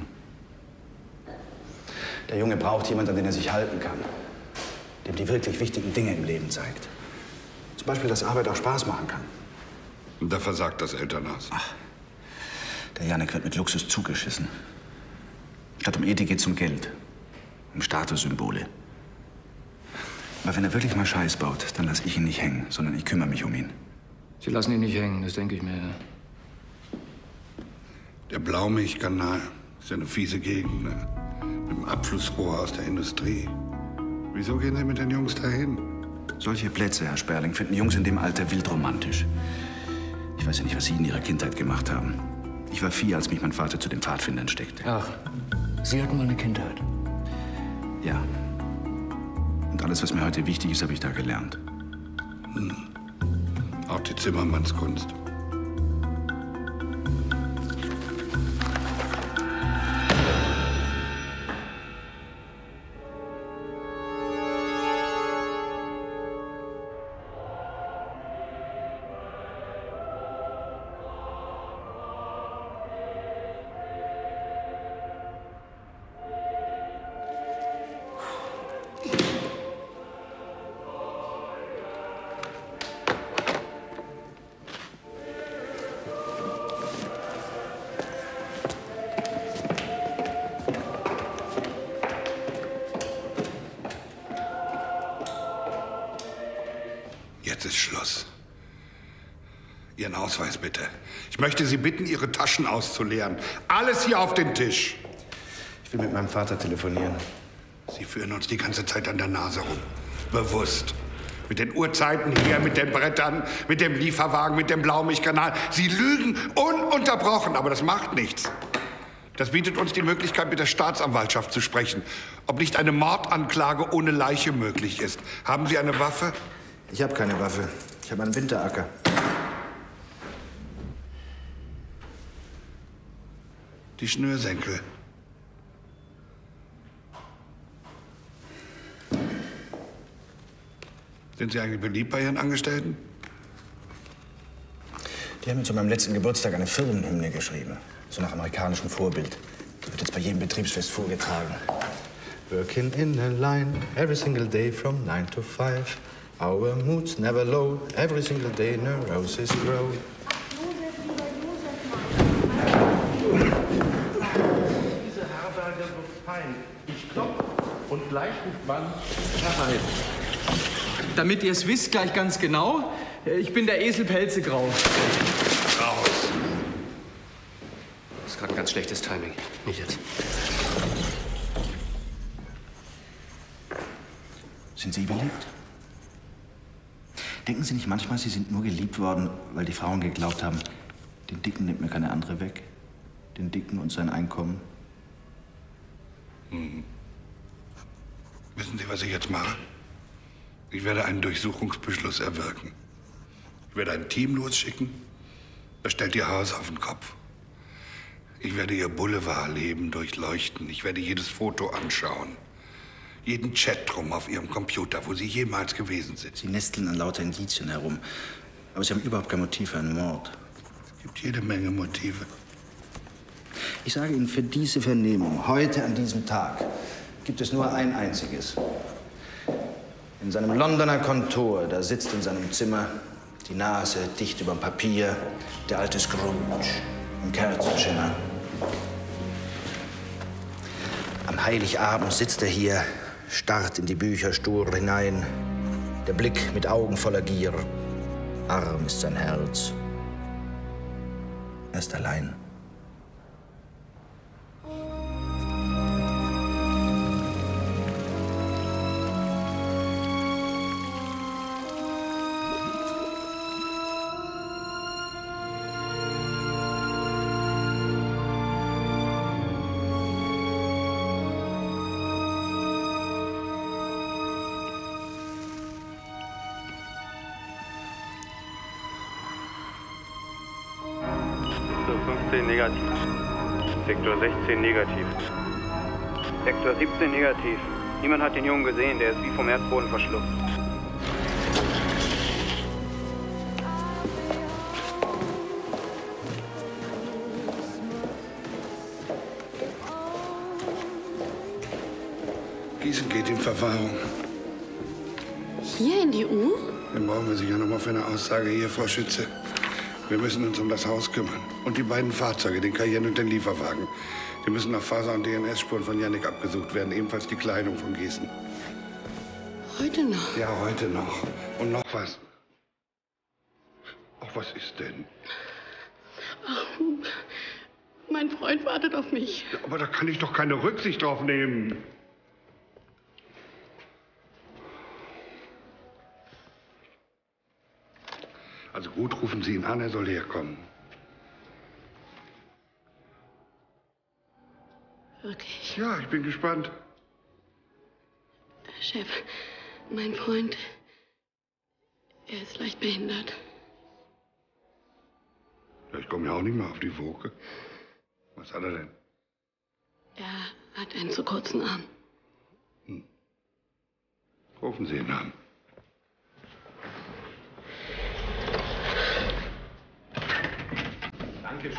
Der Junge braucht jemanden, an den er sich halten kann. Dem die wirklich wichtigen Dinge im Leben zeigt. Zum Beispiel, dass Arbeit auch Spaß machen kann. Und da versagt das Elternhaus. Ach, Der Janek wird mit Luxus zugeschissen. Statt um Ethik geht's um Geld. Um Statussymbole. Aber wenn er wirklich mal Scheiß baut, dann lasse ich ihn nicht hängen, sondern ich kümmere mich um ihn. Sie lassen ihn nicht hängen, das denke ich mir. Der Blaumilchkanal ist ja eine fiese Gegend, ne? Mit dem Abflussrohr aus der Industrie. Wieso gehen Sie mit den Jungs dahin? Solche Plätze, Herr Sperling, finden Jungs in dem Alter wild romantisch. Ich weiß ja nicht, was Sie in Ihrer Kindheit gemacht haben. Ich war vier, als mich mein Vater zu den Pfadfindern steckte. Ach, Sie hatten mal eine Kindheit. Ja. Und alles, was mir heute wichtig ist, habe ich da gelernt. Hm. Auch die Zimmermannskunst. Jetzt ist Schluss. Ihren Ausweis bitte. Ich möchte Sie bitten, Ihre Taschen auszuleeren. Alles hier auf den Tisch. Ich will mit meinem Vater telefonieren. Sie führen uns die ganze Zeit an der Nase rum. Bewusst. Mit den Uhrzeiten hier, mit den Brettern, mit dem Lieferwagen, mit dem Blaumilchkanal. Sie lügen ununterbrochen, aber das macht nichts. Das bietet uns die Möglichkeit, mit der Staatsanwaltschaft zu sprechen. Ob nicht eine Mordanklage ohne Leiche möglich ist. Haben Sie eine Waffe? Ich habe keine Waffe. Ich habe einen Winteracker. Die Schnürsenkel. Sind Sie eigentlich beliebt bei Ihren Angestellten? Die haben mir zu meinem letzten Geburtstag eine Firmenhymne geschrieben. So nach amerikanischem Vorbild. Die wird jetzt bei jedem Betriebsfest vorgetragen. Working in a line every single day from nine to five. Our moods never low, every single day neuroses grow. Diese Herberge wird fein. Ich klopfe und gleich ruft man herein. Damit ihr es wisst, gleich ganz genau, ich bin der Esel Pelzegrau. Raus. Das ist gerade ein ganz schlechtes Timing. Nicht jetzt. Sind Sie beliebt? Denken Sie nicht manchmal, Sie sind nur geliebt worden, weil die Frauen geglaubt haben, den Dicken nimmt mir keine andere weg? Den Dicken und sein Einkommen? Hm. Wissen Sie, was ich jetzt mache? Ich werde einen Durchsuchungsbeschluss erwirken. Ich werde ein Team losschicken, das stellt Ihr Haus auf den Kopf. Ich werde Ihr Boulevardleben durchleuchten. Ich werde jedes Foto anschauen. Jeden Chatroom auf Ihrem Computer, wo Sie jemals gewesen sind. Sie nesteln an lauter Indizien herum. Aber Sie haben überhaupt kein Motiv für einen Mord. Es gibt jede Menge Motive. Ich sage Ihnen, für diese Vernehmung, heute an diesem Tag, gibt es nur ein einziges. In seinem Londoner Kontor, da sitzt in seinem Zimmer, die Nase dicht überm Papier, der alte Scrooge im Kerzenschimmer. Am Heiligabend sitzt er hier, starrt in die Bücher stur hinein. Der Blick mit Augen voller Gier. Arm ist sein Herz. Er ist allein. fünfzehn negativ. Sektor sechzehn negativ. Sektor siebzehn negativ. Niemand hat den Jungen gesehen, der ist wie vom Erdboden verschluckt. Gießen geht in Verwahrung. Hier in die U? Dann brauchen wir sicher noch mal für eine Aussage hier, Frau Schütze. Wir müssen uns um das Haus kümmern. Und die beiden Fahrzeuge, den Cayenne und den Lieferwagen. Die müssen nach Faser- und D N S-Spuren von Jannik abgesucht werden. Ebenfalls die Kleidung von Gießen. Heute noch? Ja, heute noch. Und noch was. Ach, was ist denn? Ach, mein Freund wartet auf mich. Ja, aber da kann ich doch keine Rücksicht drauf nehmen. Also gut, rufen Sie ihn an, er soll herkommen. Wirklich? Ja, ich bin gespannt. Chef, mein Freund, er ist leicht behindert. Ja, ich komme ja auch nicht mehr auf die Woge. Was hat er denn? Er hat einen zu kurzen Arm. Hm. Rufen Sie ihn an. Dankeschön.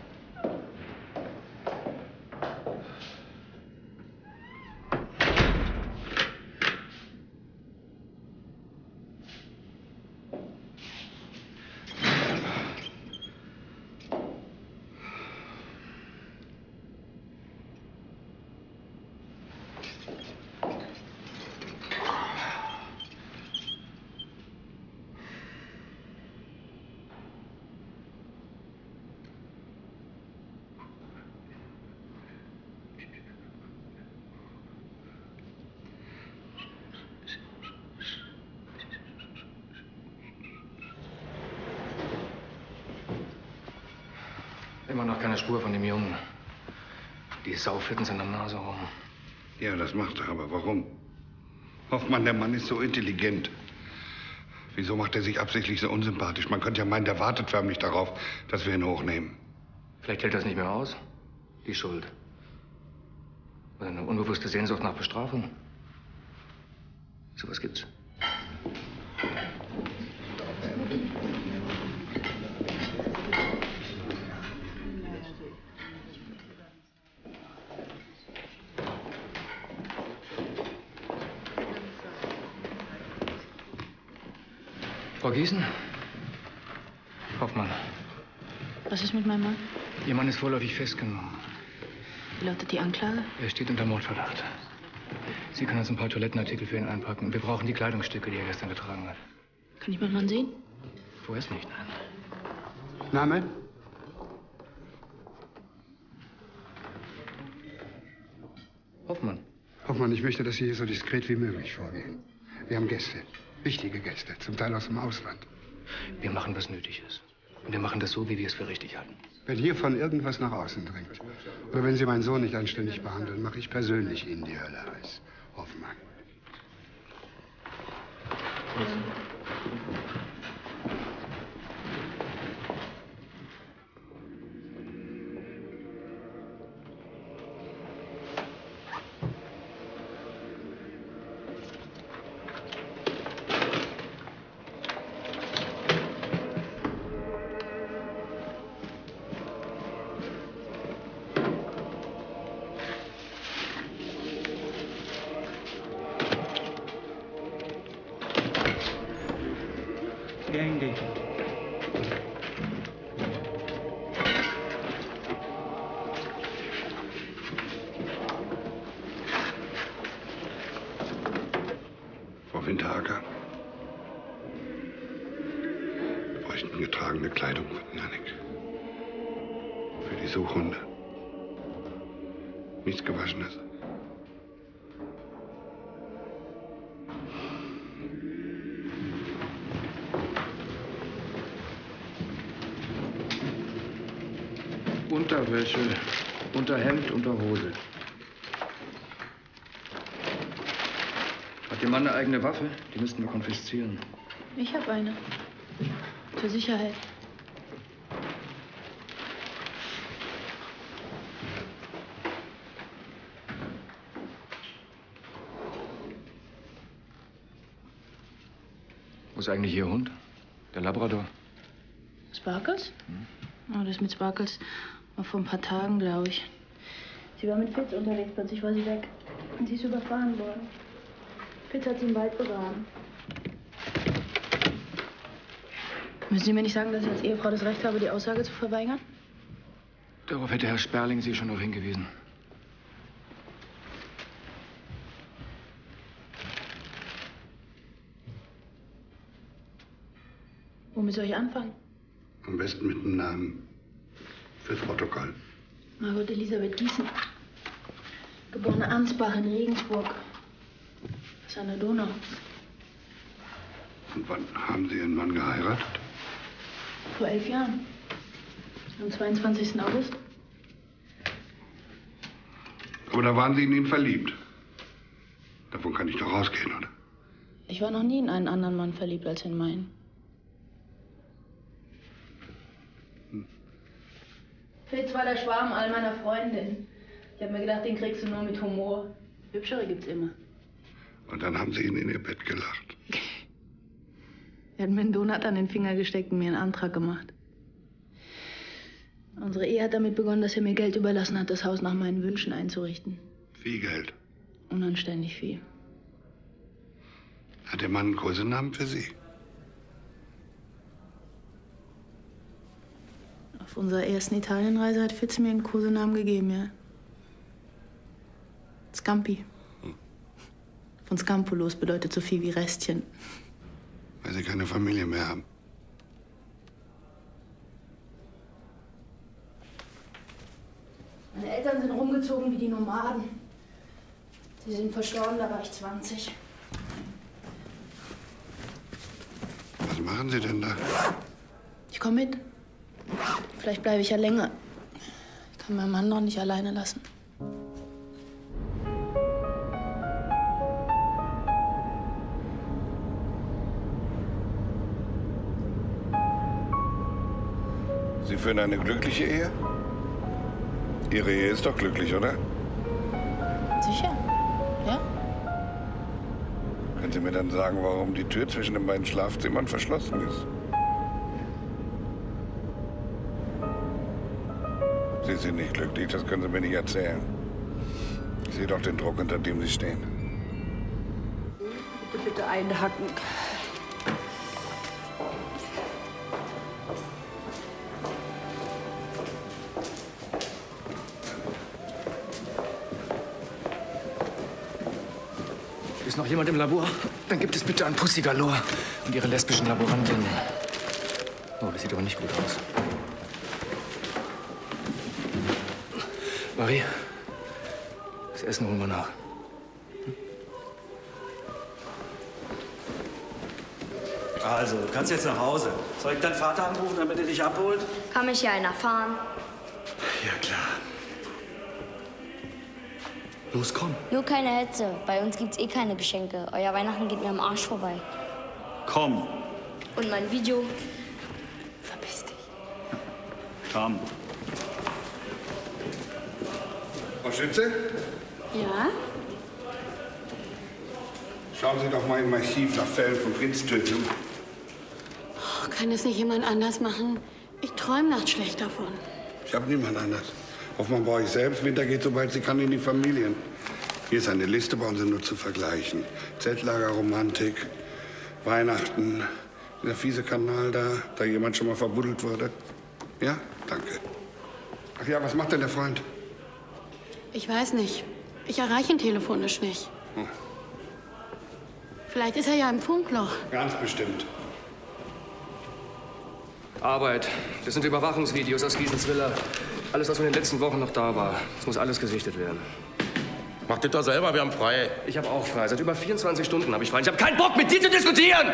Immer noch keine Spur von dem Jungen. Die Sau führt in seiner Nase rum. Ja, das macht er, aber warum? Hoffmann, der Mann ist so intelligent. Wieso macht er sich absichtlich so unsympathisch? Man könnte ja meinen, der wartet förmlich darauf, dass wir ihn hochnehmen. Vielleicht hält er es nicht mehr aus. Die Schuld. Oder eine unbewusste Sehnsucht nach Bestrafung. Sowas gibt's. Frau Gießen? Hoffmann. Was ist mit meinem Mann? Ihr Mann ist vorläufig festgenommen. Wie lautet die Anklage? Er steht unter Mordverdacht. Sie können uns ein paar Toilettenartikel für ihn einpacken. Wir brauchen die Kleidungsstücke, die er gestern getragen hat. Kann ich meinen Mann sehen? Vorerst nicht, nein. Name? Hoffmann. Hoffmann, ich möchte, dass Sie hier so diskret wie möglich vorgehen. Wir haben Gäste. Wichtige Gäste, zum Teil aus dem Ausland. Wir machen, was nötig ist. Und wir machen das so, wie wir es für richtig halten. Wenn hiervon irgendwas nach außen dringt, oder wenn Sie meinen Sohn nicht anständig behandeln, mache ich persönlich Ihnen die Hölle heiß. Hoffmann. Frau Winterhacker. Wir bräuchten getragene Kleidung von Jannik. Für die Suchhunde. Nichts Gewaschenes. Unterwäsche, Unterhemd, Unterhose. Hat Ihr Mann eine eigene Waffe? Die müssten wir konfiszieren. Ich habe eine. Zur Sicherheit. Wo ist eigentlich Ihr Hund? Der Labrador? Sparkles? Oh, das mit Sparkles war vor ein paar Tagen, glaube ich. Sie war mit Fitz unterwegs, plötzlich war sie weg. Und sie ist überfahren worden. Fitz hat sie im Wald begraben. Müssen Sie mir nicht sagen, dass ich als Ehefrau das Recht habe, die Aussage zu verweigern? Darauf hätte Herr Sperling Sie schon noch hingewiesen. Womit soll ich anfangen? Am besten mit dem Namen. Fürs Protokoll. Margot Elisabeth Gießen. Geborene Ansbach in Regensburg. Das ist an der Donau. Und wann haben Sie Ihren Mann geheiratet? Vor elf Jahren. Am zweiundzwanzigsten August. Aber da waren Sie in ihn verliebt. Davon kann ich doch ausgehen, oder? Ich war noch nie in einen anderen Mann verliebt als in meinen. Fitz war der Schwarm all meiner Freundinnen. Ich habe mir gedacht, den kriegst du nur mit Humor. Hübschere gibt's immer. Und dann haben Sie ihn in Ihr Bett gelacht. Er hat mir einen Donut an den Finger gesteckt und mir einen Antrag gemacht. Unsere Ehe hat damit begonnen, dass er mir Geld überlassen hat, das Haus nach meinen Wünschen einzurichten. Viel Geld. Unanständig viel. Hat der Mann einen Kosenamen für Sie? Auf unserer ersten Italienreise hat Fitz mir einen Kosenamen gegeben, ja. Scampi. Von Scampulos bedeutet so viel wie Restchen. Weil Sie keine Familie mehr haben. Meine Eltern sind rumgezogen wie die Nomaden. Sie sind verstorben, da war ich zwanzig. Was machen Sie denn da? Ich komme mit. Vielleicht bleibe ich ja länger. Ich kann meinen Mann noch nicht alleine lassen. Sie führen eine glückliche Ehe? Ihre Ehe ist doch glücklich, oder? Sicher, ja. Können Sie mir dann sagen, warum die Tür zwischen den beiden Schlafzimmern verschlossen ist? Sie sind nicht glücklich, das können Sie mir nicht erzählen. Ich sehe doch den Druck, unter dem Sie stehen. Bitte, bitte einhacken. Ist noch jemand im Labor? Dann gibt es bitte an Pussy Galore und ihre lesbischen Laborantinnen. Oh, das sieht aber nicht gut aus. Marie, das Essen holen wir nach. Also, du kannst jetzt nach Hause. Soll ich deinen Vater anrufen, damit er dich abholt? Kann mich ja einer fahren. Ja, klar. Los, komm. Nur keine Hetze. Bei uns gibt's eh keine Geschenke. Euer Weihnachten geht mir am Arsch vorbei. Komm. Und mein Video? Verpiss dich. Komm. Frau Schütze? Ja? Schauen Sie doch mal im Archiv nach Fällen von Kindstötung. Oh, kann es nicht jemand anders machen? Ich träume nachts schlecht davon. Ich habe niemand anders. Hoffmann brauche ich selbst. Winter geht, sobald sie kann, in die Familien. Hier ist eine Liste, brauchen Sie nur zu vergleichen. Zeltlager, Romantik, Weihnachten, dieser fiese Kanal da, da jemand schon mal verbuddelt wurde. Ja, danke. Ach ja, was macht denn der Freund? Ich weiß nicht. Ich erreiche ihn telefonisch nicht. Hm. Vielleicht ist er ja im Funkloch. Ganz bestimmt. Arbeit. Das sind Überwachungsvideos aus Giesens Villa. Alles, was in den letzten Wochen noch da war. Das muss alles gesichtet werden. Macht das doch selber, wir haben frei. Ich habe auch frei. Seit über vierundzwanzig Stunden habe ich frei. Ich habe keinen Bock, mit dir zu diskutieren!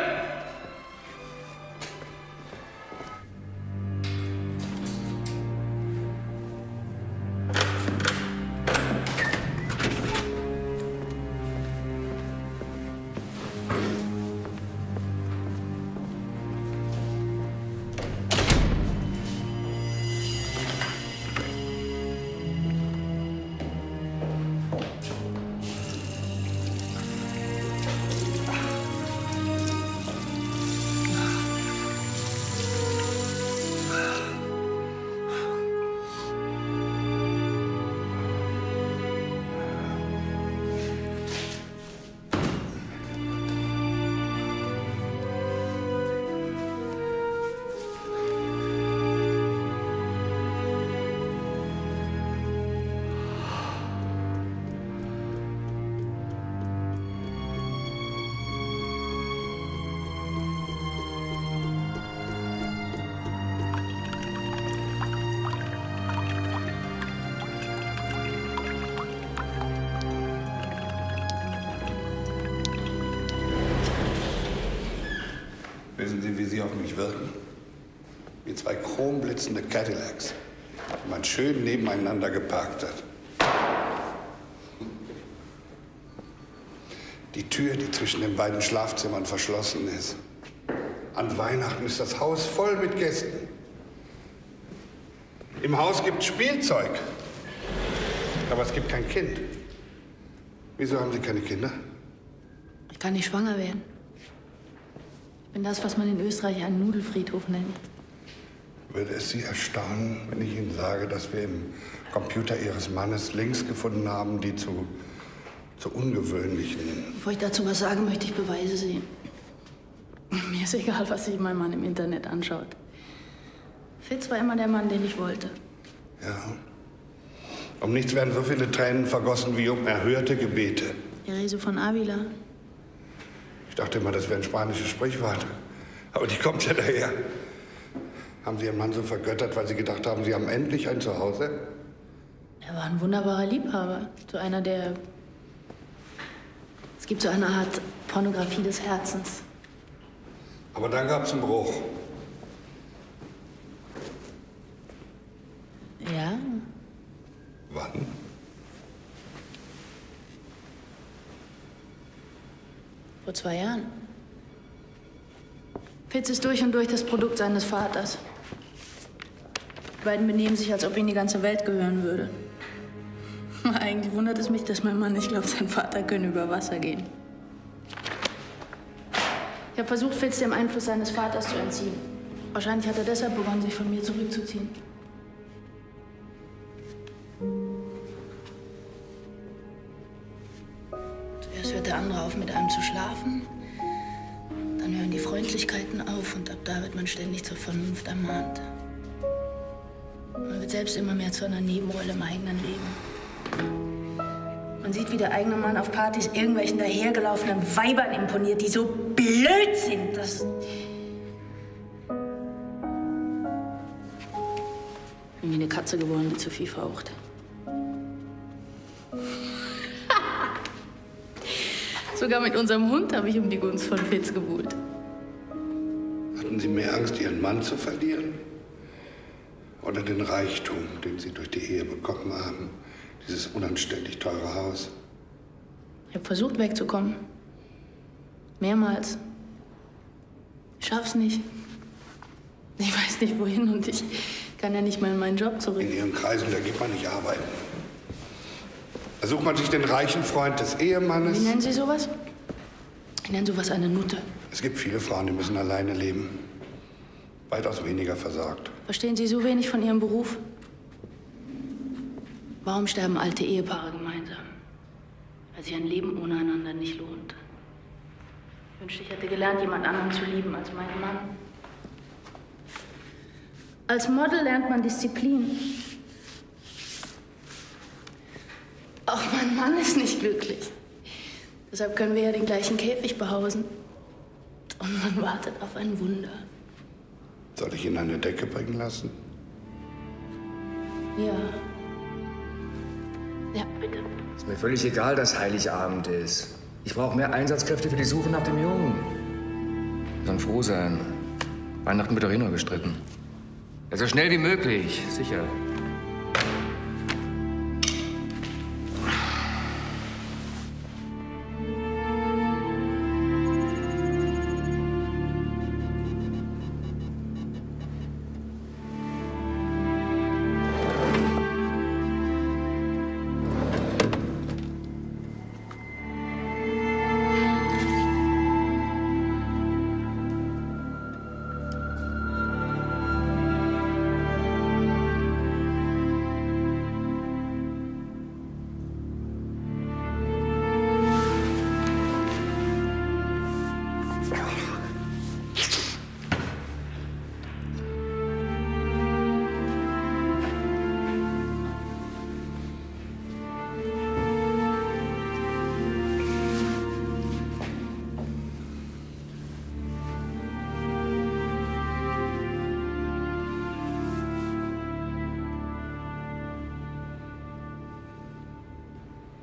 auf mich wirken? Wie zwei chromblitzende Cadillacs, die man schön nebeneinander geparkt hat. Die Tür, die zwischen den beiden Schlafzimmern verschlossen ist. An Weihnachten ist das Haus voll mit Gästen. Im Haus gibt es Spielzeug. Aber es gibt kein Kind. Wieso haben Sie keine Kinder? Ich kann nicht schwanger werden. Ich bin das, was man in Österreich einen Nudelfriedhof nennt. Würde es Sie erstaunen, wenn ich Ihnen sage, dass wir im Computer Ihres Mannes Links gefunden haben, die zu, zu ungewöhnlichen... Bevor ich dazu was sage, möchte ich Beweise sehen. Mir ist egal, was sich mein Mann im Internet anschaut. Fitz war immer der Mann, den ich wollte. Ja. Um nichts werden so viele Tränen vergossen wie um erhörte Gebete. Teresa von Avila. Ich dachte immer, das wäre ein spanisches Sprichwort. Aber die kommt ja daher. Haben Sie Ihren Mann so vergöttert, weil Sie gedacht haben, Sie haben endlich ein Zuhause? Er war ein wunderbarer Liebhaber. So einer, der... Es gibt so eine Art Pornografie des Herzens. Aber dann gab es einen Bruch. Ja? Wann? Vor zwei Jahren. Fitz ist durch und durch das Produkt seines Vaters. Die beiden benehmen sich, als ob ihnen die ganze Welt gehören würde. Eigentlich wundert es mich, dass mein Mann nicht glaubt, sein Vater könne über Wasser gehen. Ich habe versucht, Fitz dem Einfluss seines Vaters zu entziehen. Wahrscheinlich hat er deshalb begonnen, sich von mir zurückzuziehen. Zuerst hört der andere auf, mit einem zu schlafen. Dann hören die Freundlichkeiten auf und ab da wird man ständig zur Vernunft ermahnt. Man wird selbst immer mehr zu einer Nebenrolle im eigenen Leben. Man sieht, wie der eigene Mann auf Partys irgendwelchen dahergelaufenen Weibern imponiert, die so blöd sind, dass... Ich bin wie eine Katze geworden, die zu viel faucht. Sogar mit unserem Hund habe ich um die Gunst von Fitz gebuhlt. Hatten Sie mehr Angst, Ihren Mann zu verlieren? Oder den Reichtum, den Sie durch die Ehe bekommen haben? Dieses unanständig teure Haus? Ich habe versucht, wegzukommen. Mehrmals. Ich schaff's nicht. Ich weiß nicht, wohin und ich kann ja nicht mal in meinen Job zurück. In Ihren Kreisen, da geht man nicht arbeiten. Da sucht man sich den reichen Freund des Ehemannes. Wie nennen Sie sowas? Ich nenne sowas eine Nutte. Es gibt viele Frauen, die müssen alleine leben. Weitaus weniger versorgt. Verstehen Sie so wenig von Ihrem Beruf? Warum sterben alte Ehepaare gemeinsam? Weil sich ein Leben ohne einander nicht lohnt. Ich wünschte, ich hätte gelernt, jemand anderen zu lieben als meinen Mann. Als Model lernt man Disziplin. Auch mein Mann ist nicht glücklich. Deshalb können wir ja den gleichen Käfig behausen. Und man wartet auf ein Wunder. Soll ich Ihnen eine Decke bringen lassen? Ja. Ja, bitte. Ist mir völlig egal, dass Heiligabend ist. Ich brauche mehr Einsatzkräfte für die Suche nach dem Jungen. Wir sollen froh sein. Weihnachten wird doch eh nur gestritten. Ja, so schnell wie möglich, sicher.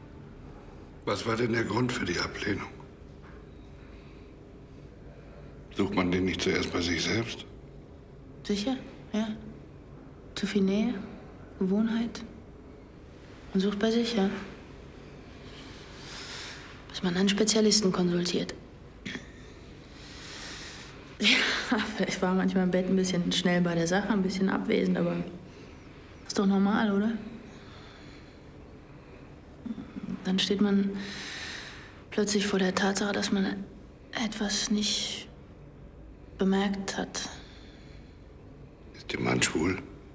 Was war denn der Grund für die Ablehnung? Sucht man den nicht zuerst bei sich selbst? Sicher, ja. Zu viel Nähe, Gewohnheit. Man sucht bei sich, ja. Bis man einen Spezialisten konsultiert. Ja, vielleicht war manchmal im Bett ein bisschen schnell bei der Sache, ein bisschen abwesend, aber ist doch normal, oder? Dann steht man plötzlich vor der Tatsache, dass man etwas nicht bemerkt hat. Ist der Mann schwul?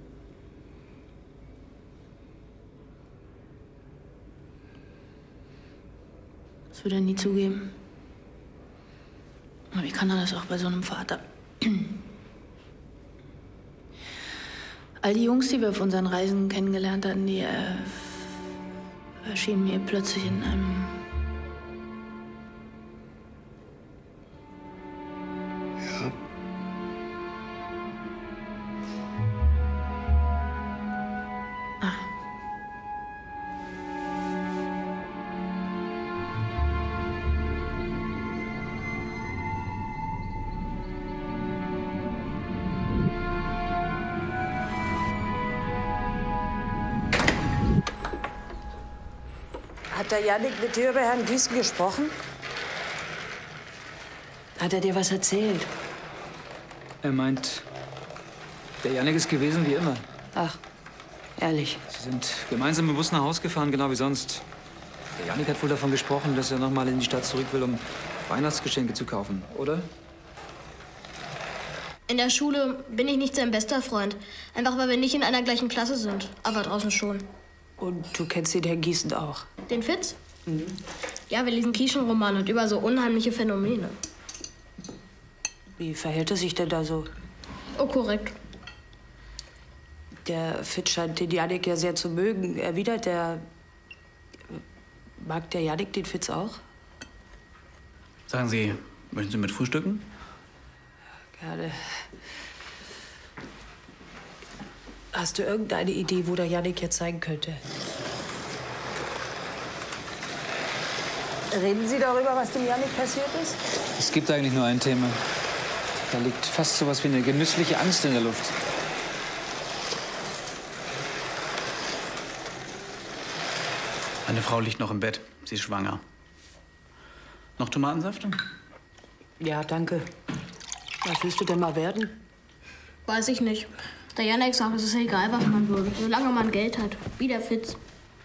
Das würde er nie zugeben. Aber wie kann er das auch bei so einem Vater? All die Jungs, die wir auf unseren Reisen kennengelernt hatten, die äh, erschienen mir plötzlich in einem... Ja? Hat der Jannik mit dir über Herrn Gießen gesprochen? Hat er dir was erzählt? Er meint, der Jannik ist gewesen wie immer. Ach, ehrlich. Sie sind gemeinsam im Bus nach Hause gefahren, genau wie sonst. Der Jannik hat wohl davon gesprochen, dass er noch mal in die Stadt zurück will, um Weihnachtsgeschenke zu kaufen, oder? In der Schule bin ich nicht sein bester Freund. Einfach, weil wir nicht in einer gleichen Klasse sind. Aber draußen schon. Und du kennst den Herrn Gießen auch? Den Fitz? Mhm. Ja, wir lesen Kieschen-Romane und über so unheimliche Phänomene. Wie verhält er sich denn da so? Oh, korrekt. Der Fitz scheint den Jannik ja sehr zu mögen. Erwidert der... Mag der Jannik den Fitz auch? Sagen Sie, möchten Sie mit frühstücken? Gerne. Hast du irgendeine Idee, wo der Jannik jetzt sein könnte? Reden Sie darüber, was dem Jannik passiert ist? Es gibt eigentlich nur ein Thema. Da liegt fast so was wie eine genüssliche Angst in der Luft. Meine Frau liegt noch im Bett. Sie ist schwanger. Noch Tomatensaft? Ja, danke. Was willst du denn mal werden? Weiß ich nicht. Der Jannik sagt, es ist egal, was man will, solange man Geld hat. Wie der Fitz.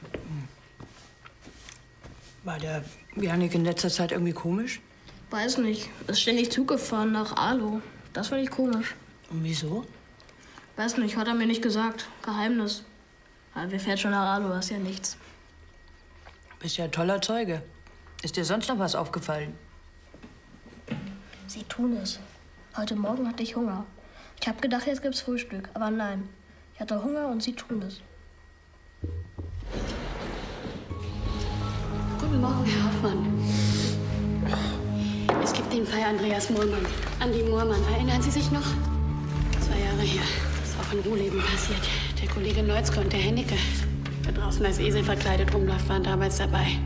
War der Jannik in letzter Zeit irgendwie komisch? Weiß nicht. Ist ständig zugefahren nach Aalo. Das fand ich komisch. Und wieso? Weiß nicht, hat er mir nicht gesagt. Geheimnis. Aber wer fährt schon nach Aalo? Das ist ja nichts. Bist ja ein toller Zeuge. Ist dir sonst noch was aufgefallen? Sie tun es. Heute Morgen hatte ich Hunger. Ich habe gedacht, jetzt gibt's Frühstück. Aber nein. Ich hatte Hunger und sie tun es. Guten Morgen, Herr Hoffmann. Es gibt den Fall Andreas Moormann. Andi Moormann, erinnern Sie sich noch? Zwei Jahre her. Das ist auch in Ruhleben passiert. Der Kollege Neutzke und der Hennecke, der draußen als Esel verkleidet rumläuft, waren damals dabei.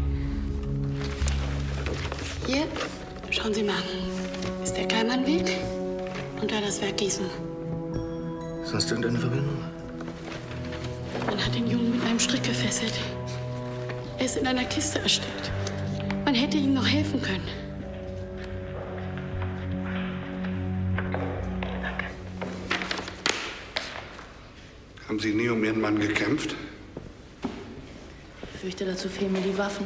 Hier, schauen Sie mal. Ist der Keimann-Weg und da das Werk Gießen. Ist das irgendeine Verbindung? Man hat den Jungen mit einem Strick gefesselt. Er ist in einer Kiste erstickt. Man hätte ihm noch helfen können. Haben Sie nie um Ihren Mann gekämpft? Ich fürchte, dazu fehlen mir die Waffen.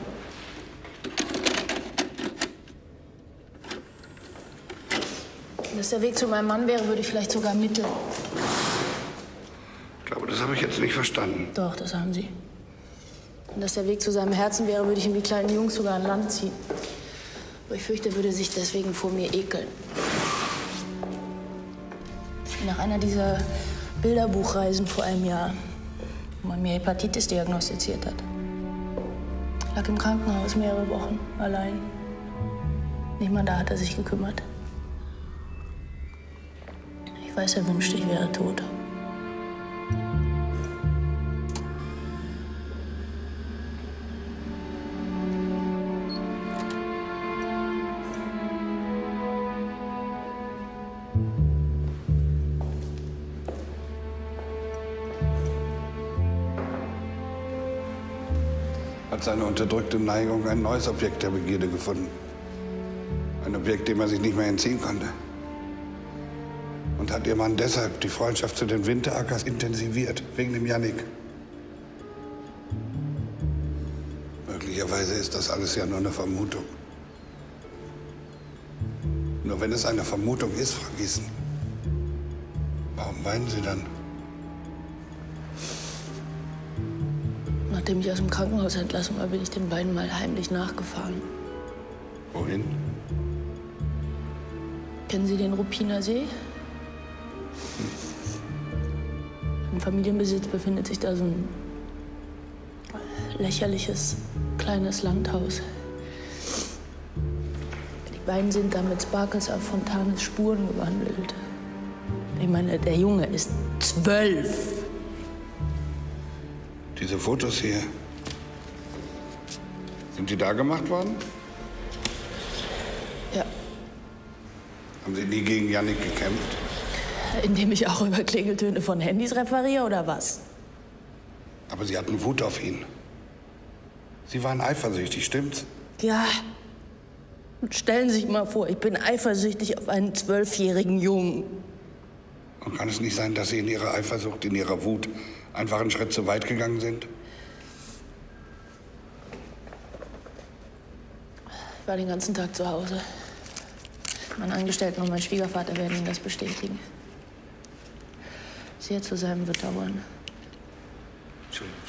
Wenn das der Weg zu meinem Mann wäre, würde ich vielleicht sogar mitteln. Ich glaube, das habe ich jetzt nicht verstanden. Doch, das haben Sie. Wenn das der Weg zu seinem Herzen wäre, würde ich ihm die kleinen Jungs sogar an Land ziehen. Aber ich fürchte, er würde sich deswegen vor mir ekeln. Nach einer dieser Bilderbuchreisen vor einem Jahr, wo man mir Hepatitis diagnostiziert hat. Ich lag im Krankenhaus mehrere Wochen, allein. Nicht mal da hat er sich gekümmert. Ich weiß, er wünschte, ich wäre tot. hat seine unterdrückte Neigung ein neues Objekt der Begierde gefunden. Ein Objekt, dem er sich nicht mehr entziehen konnte. Und hat ihr Mann deshalb die Freundschaft zu den Winterackers intensiviert, wegen dem Jannik. Möglicherweise ist das alles ja nur eine Vermutung. Nur wenn es eine Vermutung ist, Frau Gießen, warum weinen Sie dann? Nachdem ich aus dem Krankenhaus entlassen war, bin ich den beiden mal heimlich nachgefahren. Wohin? Kennen Sie den Ruppiner See? Im Familienbesitz befindet sich da so ein lächerliches kleines Landhaus. Die beiden sind da mit Sparkles auf Fontanes Spuren gewandelt. Ich meine, der Junge ist zwölf. Diese Fotos hier, sind die da gemacht worden? Ja. Haben Sie nie gegen Jannik gekämpft? Indem ich auch über Klingeltöne von Handys referiere, oder was? Aber Sie hatten Wut auf ihn. Sie waren eifersüchtig, stimmt's? Ja. Und stellen Sie sich mal vor, ich bin eifersüchtig auf einen zwölfjährigen Jungen. Und kann es nicht sein, dass Sie in Ihrer Eifersucht, in Ihrer Wut einfach einen Schritt zu weit gegangen sind? Ich war den ganzen Tag zu Hause. Mein Angestellten und mein Schwiegervater werden Ihnen das bestätigen. Sie zu sein wird dauern. Entschuldigung.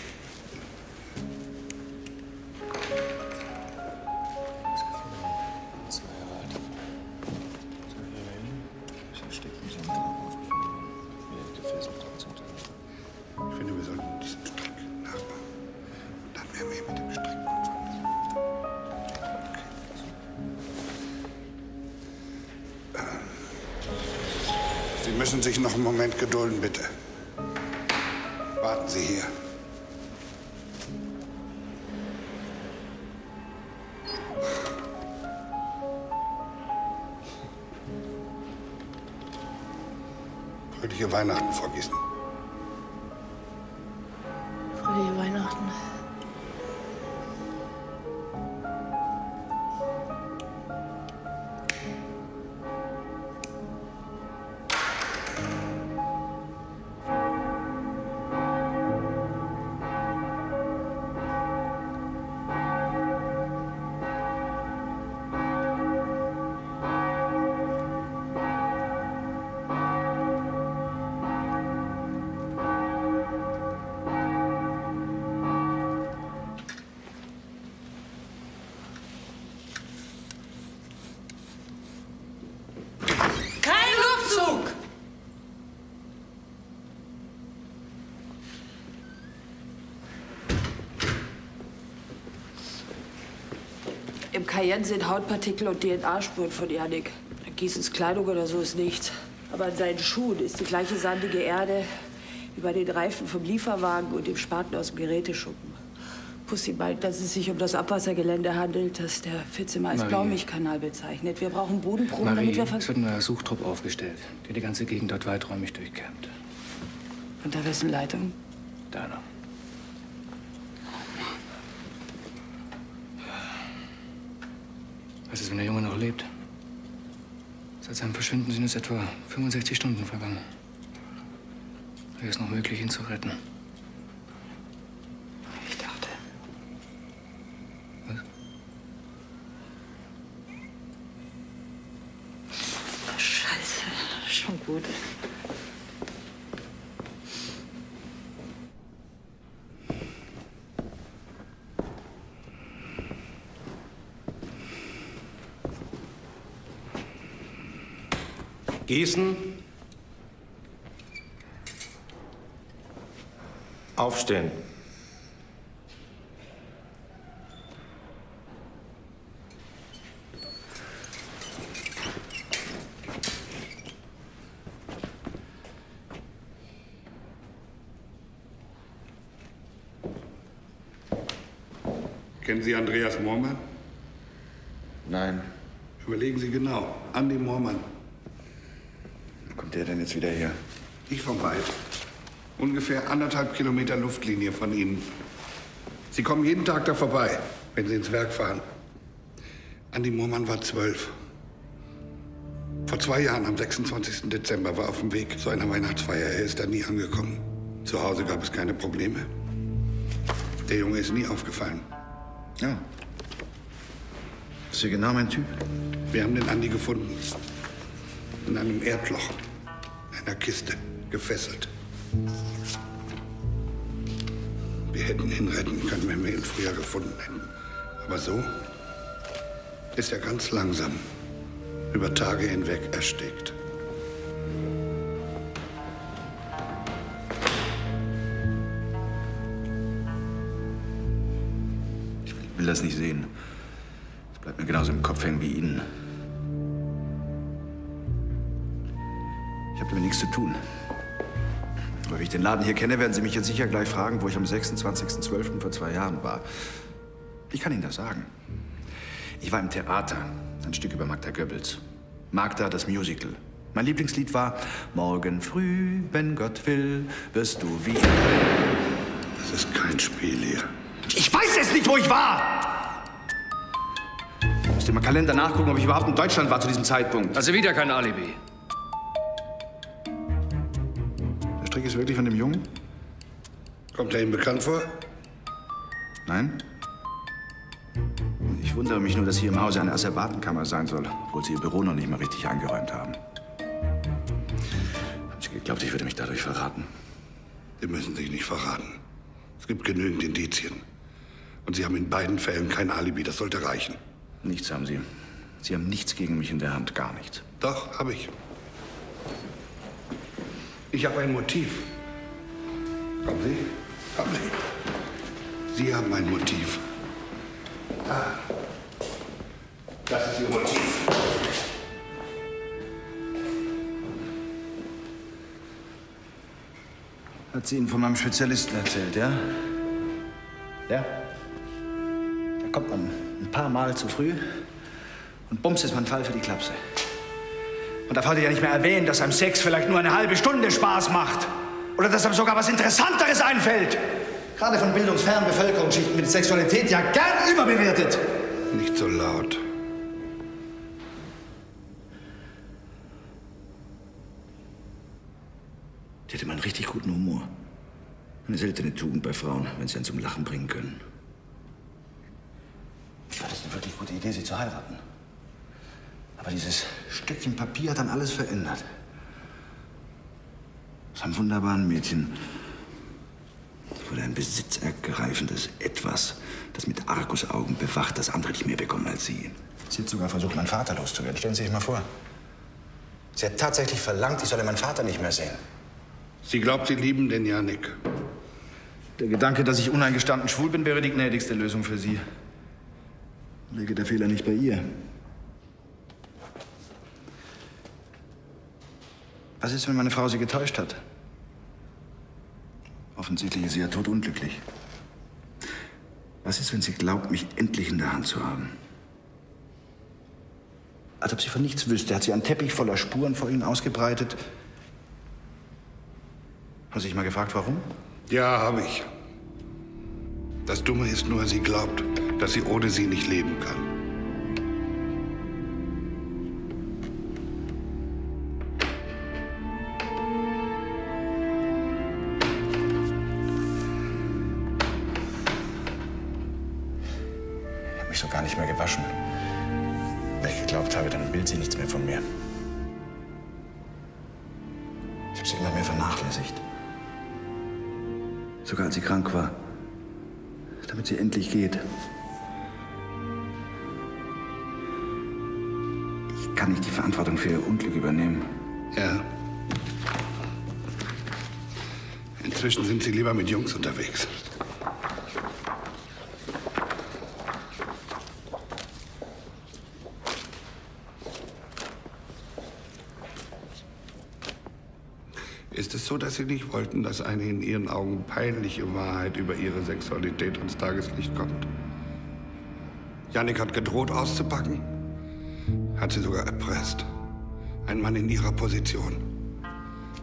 Ich finde, wir sollten diesen Strick nachbauen. Und dann werden wir hier mit dem Strick anfangen. Sie müssen sich noch einen Moment gedulden, bitte. Warten Sie hier. Fröhliche Weihnachten, Frau Gießen. Fröhliche Weihnachten. Im Cayenne sind Hautpartikel und D N A-Spuren von Jannik. An Giesens Kleidung oder so ist nichts. Aber an seinen Schuhen ist die gleiche sandige Erde wie bei den Reifen vom Lieferwagen und dem Spaten aus dem Geräteschuppen. Pussy meint, dass es sich um das Abwassergelände handelt, das der Fitzemer als Blaumilchkanal bezeichnet. Wir brauchen Bodenproben, Marie, damit wir... es wird ein neuer Suchtrupp aufgestellt, der die ganze Gegend dort weiträumig durchkämmt. Unter wessen Leitung? Deiner. Was ist, wenn der Junge noch lebt? Seit seinem Verschwinden sind es etwa fünfundsechzig Stunden vergangen. Wäre es noch möglich, ihn zu retten? Ich dachte. Was? Scheiße, schon gut. Gießen. Aufstehen. Kennen Sie Andreas Moormann? Nein. Überlegen Sie genau. Andi Moormann. Wo kommt der denn jetzt wieder her? Ich vom Wald. Ungefähr anderthalb Kilometer Luftlinie von Ihnen. Sie kommen jeden Tag da vorbei, wenn Sie ins Werk fahren. Andi Moormann war zwölf. Vor zwei Jahren, am sechsundzwanzigsten Dezember, war er auf dem Weg zu einer Weihnachtsfeier. Er ist da nie angekommen. Zu Hause gab es keine Probleme. Der Junge ist nie aufgefallen. Ja. Das ist ja genau mein Typ. Wir haben den Andi gefunden. In einem Erdloch. In einer Kiste. Gefesselt. Wir hätten ihn retten können, wenn wir ihn früher gefunden hätten. Aber so ist er ganz langsam über Tage hinweg erstickt. Ich will das nicht sehen. Das bleibt mir genauso im Kopf hängen wie Ihnen. Ich habe damit nichts zu tun. Aber wie ich den Laden hier kenne, werden Sie mich jetzt sicher gleich fragen, wo ich am sechsundzwanzigsten zwölften vor zwei Jahren war. Ich kann Ihnen das sagen. Ich war im Theater, ein Stück über Magda Goebbels. Magda, das Musical. Mein Lieblingslied war Morgen früh, wenn Gott will, wirst du wieder. Das ist kein Spiel hier. Ich weiß es nicht, wo ich war! Ich müsste im Kalender nachgucken, ob ich überhaupt in Deutschland war zu diesem Zeitpunkt. Also wieder kein Alibi. Der Strick ist wirklich von dem Jungen? Kommt er Ihnen bekannt vor? Nein. Ich wundere mich nur, dass hier im Hause eine Asservatenkammer sein soll, obwohl Sie Ihr Büro noch nicht mal richtig eingeräumt haben. Haben Sie geglaubt, ich würde mich dadurch verraten? Sie müssen sich nicht verraten. Es gibt genügend Indizien. Und Sie haben in beiden Fällen kein Alibi. Das sollte reichen. Nichts haben Sie. Sie haben nichts gegen mich in der Hand. Gar nichts. Doch, habe ich. Ich habe ein Motiv. Kommen Sie? Kommen Sie. Sie haben ein Motiv. Ah. Das ist Ihr Motiv. Hat sie Ihnen von meinem Spezialisten erzählt, ja? Ja? Da kommt man ein paar Mal zu früh und bums ist man Fall für die Klapse. Und da wollte ich ja nicht mehr erwähnen, dass einem Sex vielleicht nur eine halbe Stunde Spaß macht. Oder dass einem sogar was Interessanteres einfällt. Gerade von bildungsfernen Bevölkerungsschichten mit Sexualität ja gern überbewertet. Nicht so laut. Die hatte mal einen richtig guten Humor. Eine seltene Tugend bei Frauen, wenn sie einen zum Lachen bringen können. Ich war das eine wirklich gute Idee, sie zu heiraten. Aber dieses Stückchen Papier hat dann alles verändert. Aus einem wunderbaren Mädchen wurde ein besitzergreifendes Etwas, das mit Argusaugen bewacht, das andere nicht mehr bekommen als sie. Sie hat sogar versucht, meinen Vater loszuwerden. Stellen Sie sich mal vor. Sie hat tatsächlich verlangt, ich solle meinen Vater nicht mehr sehen. Sie glaubt, Sie lieben den Jannik. Der Gedanke, dass ich uneingestanden schwul bin, wäre die gnädigste Lösung für Sie. Läge der Fehler nicht bei ihr. Was ist, wenn meine Frau Sie getäuscht hat? Offensichtlich ist sie ja todunglücklich. Was ist, wenn sie glaubt, mich endlich in der Hand zu haben? Als ob sie von nichts wüsste, hat sie einen Teppich voller Spuren vor Ihnen ausgebreitet. Haben Sie sich mal gefragt, warum? Ja, habe ich. Das Dumme ist nur, sie glaubt, dass sie ohne Sie nicht leben kann. Ich habe mich so gar nicht mehr gewaschen. Wenn ich geglaubt habe, dann will sie nichts mehr von mir. Ich habe sie immer mehr vernachlässigt. Sogar als sie krank war. Damit sie endlich geht. Ich kann nicht die Verantwortung für ihr Unglück übernehmen. Ja. Inzwischen sind Sie lieber mit Jungs unterwegs. Ist es so, dass Sie nicht wollten, dass eine in Ihren Augen peinliche Wahrheit über Ihre Sexualität ans Tageslicht kommt? Jannik hat gedroht, auszupacken. Hat sie sogar erpresst. Ein Mann in Ihrer Position.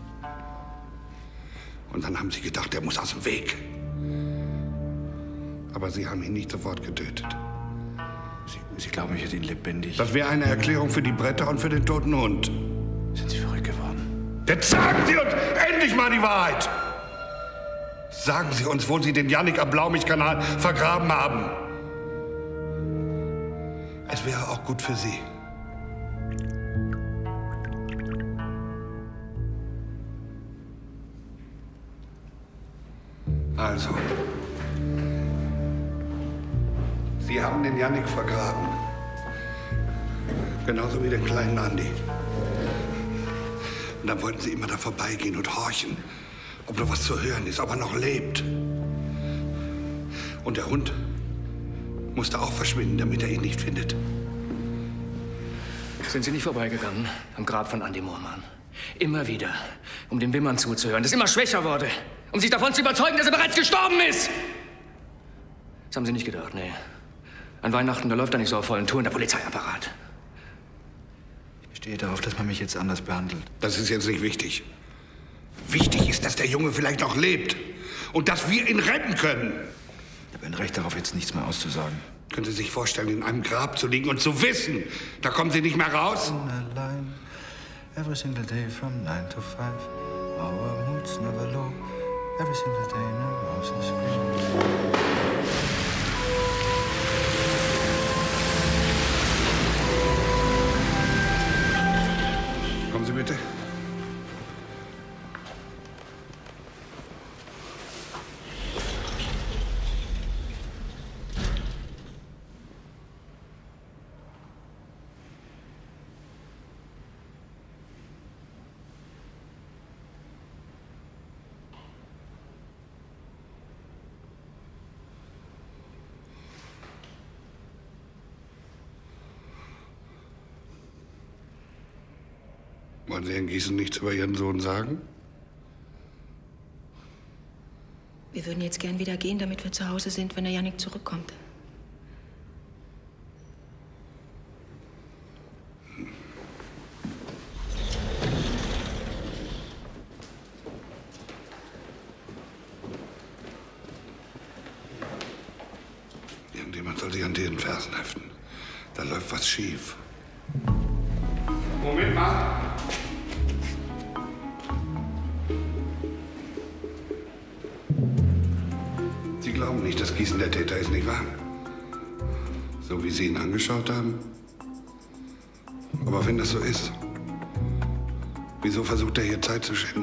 Und dann haben Sie gedacht, er muss aus dem Weg. Aber Sie haben ihn nicht sofort getötet. Sie, Sie glauben, ich hätte ihn lebendig... Das wäre eine Erklärung für die Bretter und für den toten Hund. Sind Sie verrückt geworden? Jetzt sagen Sie uns endlich mal die Wahrheit! Sagen Sie uns, wo Sie den Jannik am Blaumilchkanal vergraben haben. Es wäre auch gut für Sie. Also, Sie haben den Jannik vergraben. Genauso wie den kleinen Andi. Und dann wollten Sie immer da vorbeigehen und horchen, ob noch was zu hören ist, ob er noch lebt. Und der Hund musste auch verschwinden, damit er ihn nicht findet. Sind Sie nicht vorbeigegangen am Grab von Andi Moormann? Immer wieder, um dem Wimmern zuzuhören, das immer schwächer wurde. Um sich davon zu überzeugen, dass er bereits gestorben ist. Das haben Sie nicht gedacht, nee. An Weihnachten, da läuft er nicht so auf vollen Touren, der Polizeiapparat. Ich bestehe darauf, dass man mich jetzt anders behandelt. Das ist jetzt nicht wichtig. Wichtig ist, dass der Junge vielleicht noch lebt. Und dass wir ihn retten können. Ich habe ein Recht darauf, jetzt nichts mehr auszusagen. Können Sie sich vorstellen, in einem Grab zu liegen und zu wissen, da kommen Sie nicht mehr raus? Allein, every single day from nine to five. Our moods never low. Every single day, no roses green. Kommen Sie bitte. Wollen Sie in Gießen nichts über Ihren Sohn sagen? Wir würden jetzt gern wieder gehen, damit wir zu Hause sind, wenn der Jannik zurückkommt. Irgendjemand soll sich an den Fersen heften. Da läuft was schief. Moment mal. Sie glauben nicht, dass Gießen der Täter ist, nicht wahr? So wie Sie ihn angeschaut haben? Aber wenn das so ist, wieso versucht er hier Zeit zu schinden?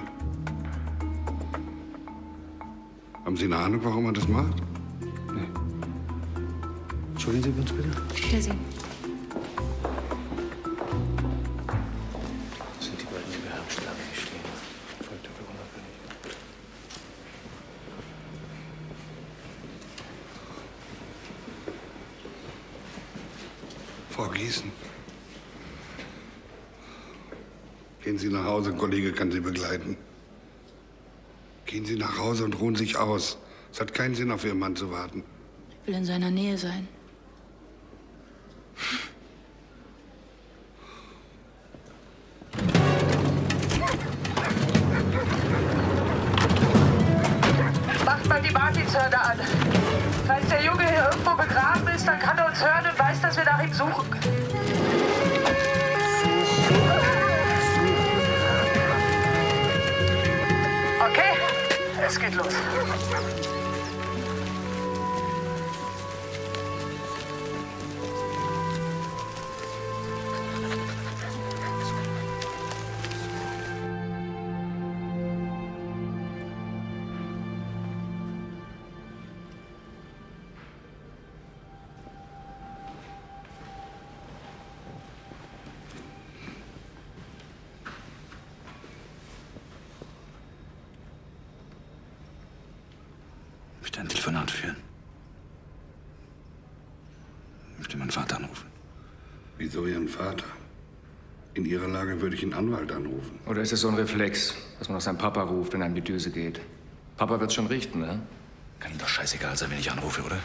Haben Sie eine Ahnung, warum er das macht? Nee. Entschuldigen Sie uns bitte. Wiedersehen. Sind die beiden hier beherrscht, lange nicht stehen. Folgt der Corona-König. Frau Gießen. Gehen Sie nach Hause, ein Kollege kann Sie begleiten. Gehen Sie nach Hause und ruhen sich aus. Es hat keinen Sinn, auf Ihren Mann zu warten. Ich will in seiner Nähe sein. Macht mal die Martinshörner an. Falls der Junge hier irgendwo begraben ist, dann kann er uns hören und weiß, dass wir nach ihm suchen. Okay, es geht los. Ich möchte ein Telefonat führen. Ich möchte meinen Vater anrufen. Wieso Ihren Vater? In Ihrer Lage würde ich einen Anwalt anrufen. Oder ist es so ein Reflex, dass man auch seinen Papa ruft, wenn einem die Düse geht? Papa wird's schon richten, ne? Kann ihm doch scheißegal sein, wenn ich anrufe, oder?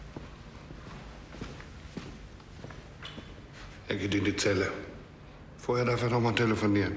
Er geht in die Zelle. Vorher darf er noch mal telefonieren.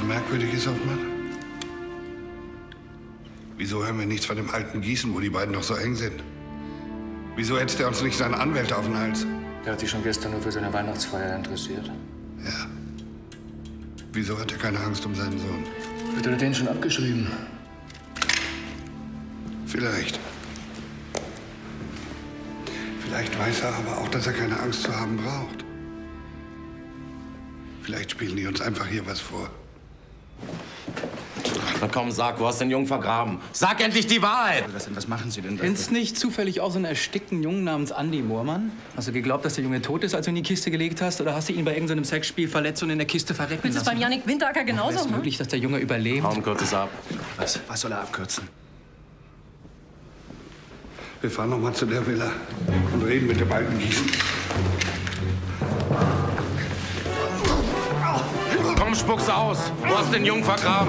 merkwürdig ist, Hoffmann? Wieso hören wir nichts von dem alten Gießen, wo die beiden noch so eng sind? Wieso hetzt er uns nicht seine Anwälte auf den Hals? Der hat sich schon gestern nur für seine Weihnachtsfeier interessiert. Ja. Wieso hat er keine Angst um seinen Sohn? Wird er den schon abgeschrieben? Vielleicht. Vielleicht weiß er aber auch, dass er keine Angst zu haben braucht. Vielleicht spielen die uns einfach hier was vor. Na komm, sag, wo hast den Jungen vergraben? Sag endlich die Wahrheit! Was, was machen Sie denn da? Kennst nicht zufällig auch so einen erstickten Jungen namens Andi Moormann? Hast du geglaubt, dass der Junge tot ist, als du ihn in die Kiste gelegt hast? Oder hast du ihn bei irgendeinem Sexspiel verletzt und in der Kiste verrecken lassen? Ist es beim Jannik Winteracker genauso? Ist es möglich, dass der Junge überlebt? Warum kürzt es ab? Was, was soll er abkürzen? Wir fahren noch mal zu der Villa und reden mit dem alten Gießen. Komm, spuck's aus! Wo hast den Jungen vergraben?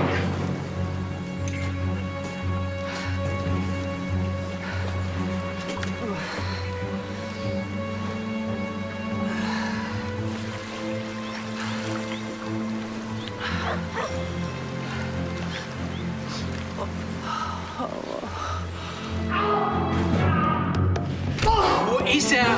Wo ist er?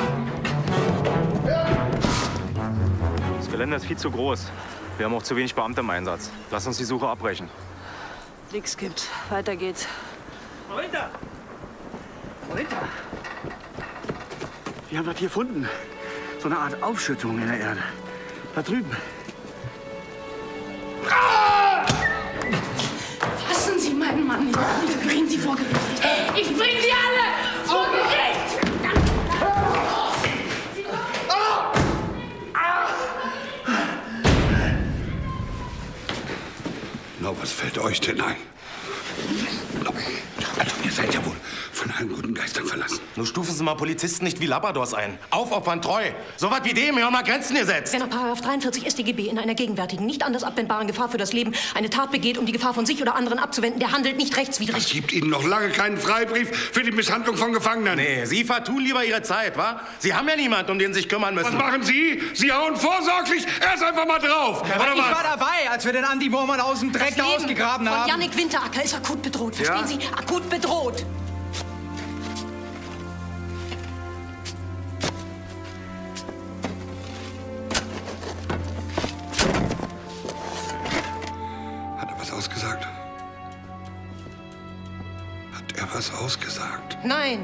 Das Gelände ist viel zu groß. Wir haben auch zu wenig Beamte im Einsatz. Lass uns die Suche abbrechen. Nix gibt. Weiter geht's. Runter! Runter! Wir haben was hier gefunden. So eine Art Aufschüttung in der Erde. Da drüben. Fassen Sie meinen Mann nicht. Ich bring Sie vor Gericht. Ich bring Sie alle vor Gericht! Na, was fällt euch denn ein? Also, ihr seid ja wohl von allen guten Geistern verlassen. Nur stufen Sie mal Polizisten nicht wie Labradors ein. Aufopfern treu. So was wie dem hier haben wir Grenzen gesetzt. Wer nach Paragraph dreiundvierzig S t G B in einer gegenwärtigen, nicht anders abwendbaren Gefahr für das Leben eine Tat begeht, um die Gefahr von sich oder anderen abzuwenden, der handelt nicht rechtswidrig. Es gibt Ihnen noch lange keinen Freibrief für die Misshandlung von Gefangenen. Nee, Sie vertun lieber Ihre Zeit, wa? Sie haben ja niemanden, um den Sie sich kümmern müssen. Was machen Sie? Sie hauen vorsorglich erst einfach mal drauf. Ja, oder ich was? war dabei, als wir den Andi Moormann aus dem Dreck Das Leben ausgegraben von haben. Jannik Winteracker ist akut bedroht. Verstehen Ja? Sie? Akut bedroht. Hat er was ausgesagt? Hat er was ausgesagt? Nein.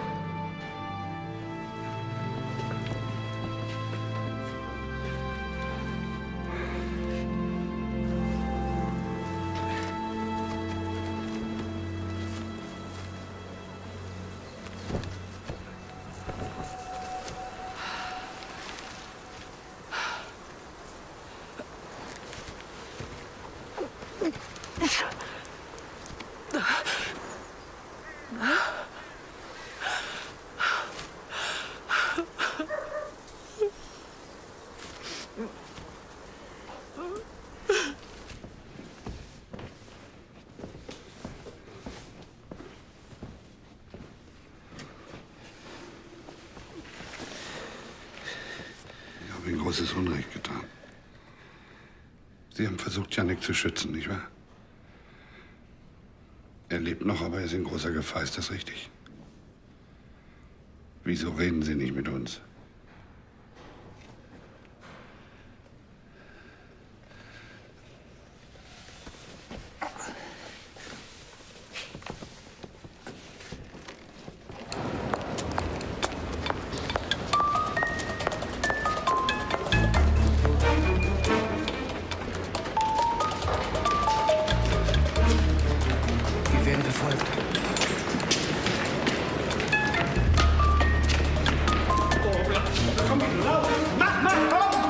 Ich habe Ihnen großes Unrecht getan. Sie haben versucht, Jannik zu schützen, nicht wahr? Er lebt noch, aber er ist in großer Gefahr. Ist das richtig? Wieso reden Sie nicht mit uns? Wir werden verfolgt. Mach, mach, komm!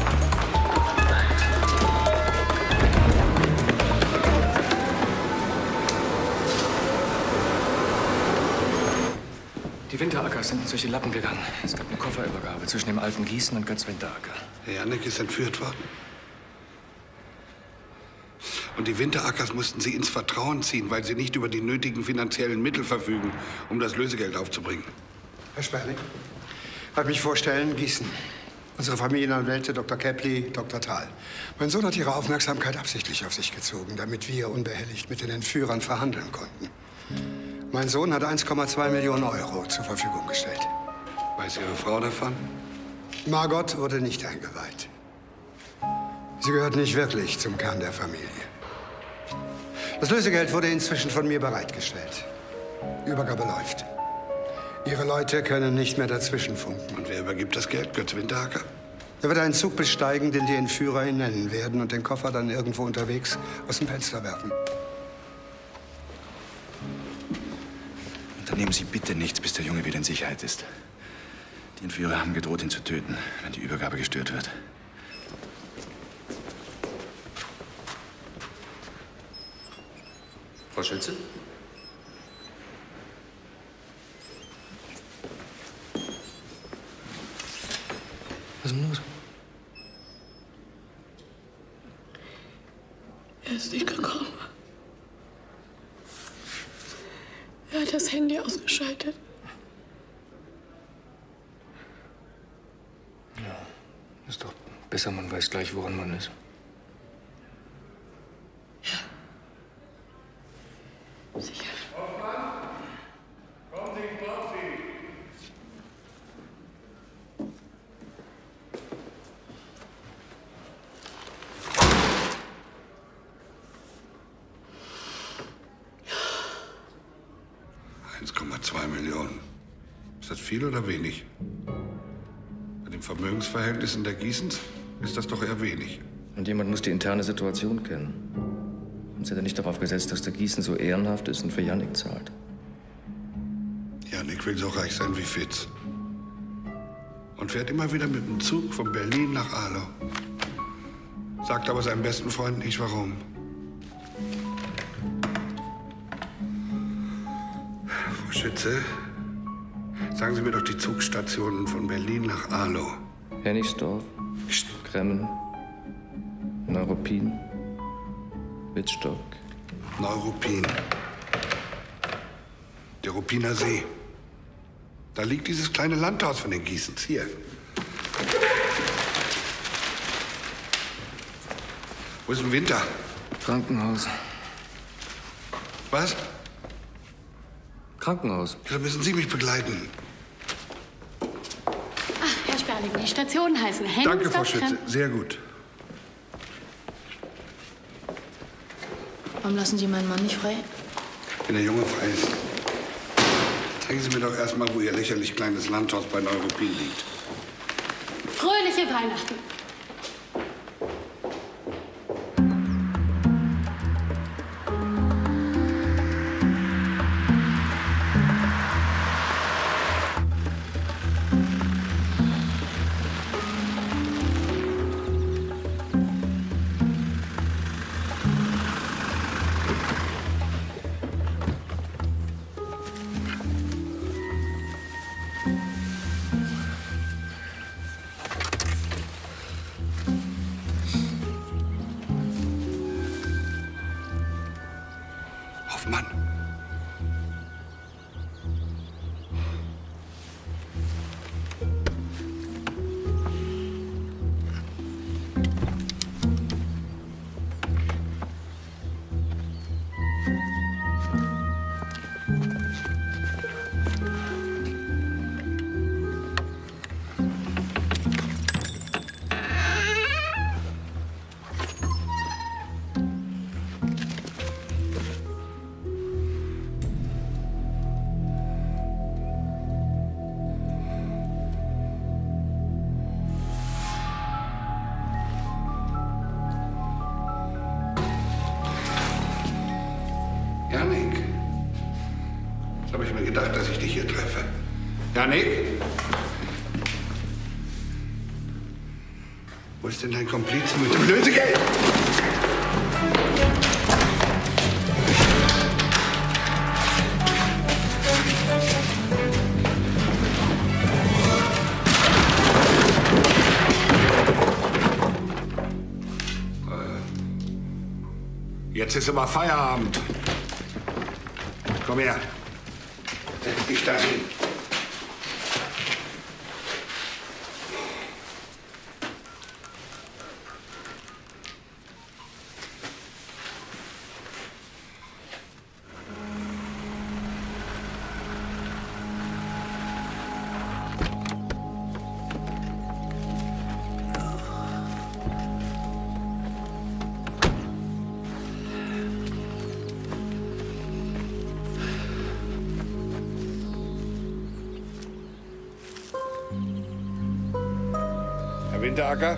Die Winterackers sind uns durch die Lappen gegangen. Es gab eine Kofferübergabe zwischen dem alten Gießen und Götz Winteracker. Der Jannik ist entführt worden. Und die Winterackers mussten Sie ins Vertrauen ziehen, weil Sie nicht über die nötigen finanziellen Mittel verfügen, um das Lösegeld aufzubringen. Herr Sperling, darf ich mich vorstellen, Gießen. Unsere Familienanwälte, Doktor Kepley, Doktor Thal. Mein Sohn hat Ihre Aufmerksamkeit absichtlich auf sich gezogen, damit wir unbehelligt mit den Entführern verhandeln konnten. Mein Sohn hat eins Komma zwei Millionen Euro zur Verfügung gestellt. Weiß Ihre Frau davon? Margot wurde nicht eingeweiht. Sie gehört nicht wirklich zum Kern der Familie. Das Lösegeld wurde inzwischen von mir bereitgestellt. Übergabe läuft. Ihre Leute können nicht mehr dazwischenfunken. Und wer übergibt das Geld? Götz Winterhacker? Er wird einen Zug besteigen, den die Entführer ihn nennen werden und den Koffer dann irgendwo unterwegs aus dem Fenster werfen. Unternehmen Sie bitte nichts, bis der Junge wieder in Sicherheit ist. Die Entführer haben gedroht, ihn zu töten, wenn die Übergabe gestört wird. Frau Schütze? Was ist denn los? Er ist nicht gekommen. Er hat das Handy ausgeschaltet. Ja, ist doch besser, man weiß gleich, woran man ist. Ja. Sicher. Hoffmann, kommen Sie, brauchen Sie. eins Komma zwei Millionen. Ist das viel oder wenig? Bei den Vermögensverhältnissen der Giesens ist das doch eher wenig. Und jemand muss die interne Situation kennen. Sonst hätte er nicht darauf gesetzt, dass der Gießen so ehrenhaft ist und für Jannik zahlt. Jannik will so reich sein wie Fitz. Und fährt immer wieder mit dem Zug von Berlin nach Arlau. Sagt aber seinem besten Freund nicht, warum. Frau Schütze, sagen Sie mir doch die Zugstationen von Berlin nach Arlau. Hennigsdorf, Kremmen, Neuruppin, Wittstock. Neuruppin. Der Ruppiner See. Da liegt dieses kleine Landhaus von den Giesens. Hier. Wo ist denn Winter? Krankenhaus. Was? Krankenhaus. Da müssen Sie mich begleiten. Ah, Herr Sperling, die Stationen heißen Hennigsdorf. Danke, Frau Schütze. Sehr gut. Warum lassen Sie meinen Mann nicht frei? Wenn der Junge frei ist. Zeigen Sie mir doch erst mal, wo Ihr lächerlich kleines Landhaus bei Neuruppin liegt. Fröhliche Weihnachten. Hoffmann. Jannik. Das habe ich mir gedacht, dass ich dich hier treffe. Jannik? Wo ist denn dein Komplize mit dem Lösegeld? Jetzt ist aber Feierabend. Komm her. Setz dich da hin. Winteracker?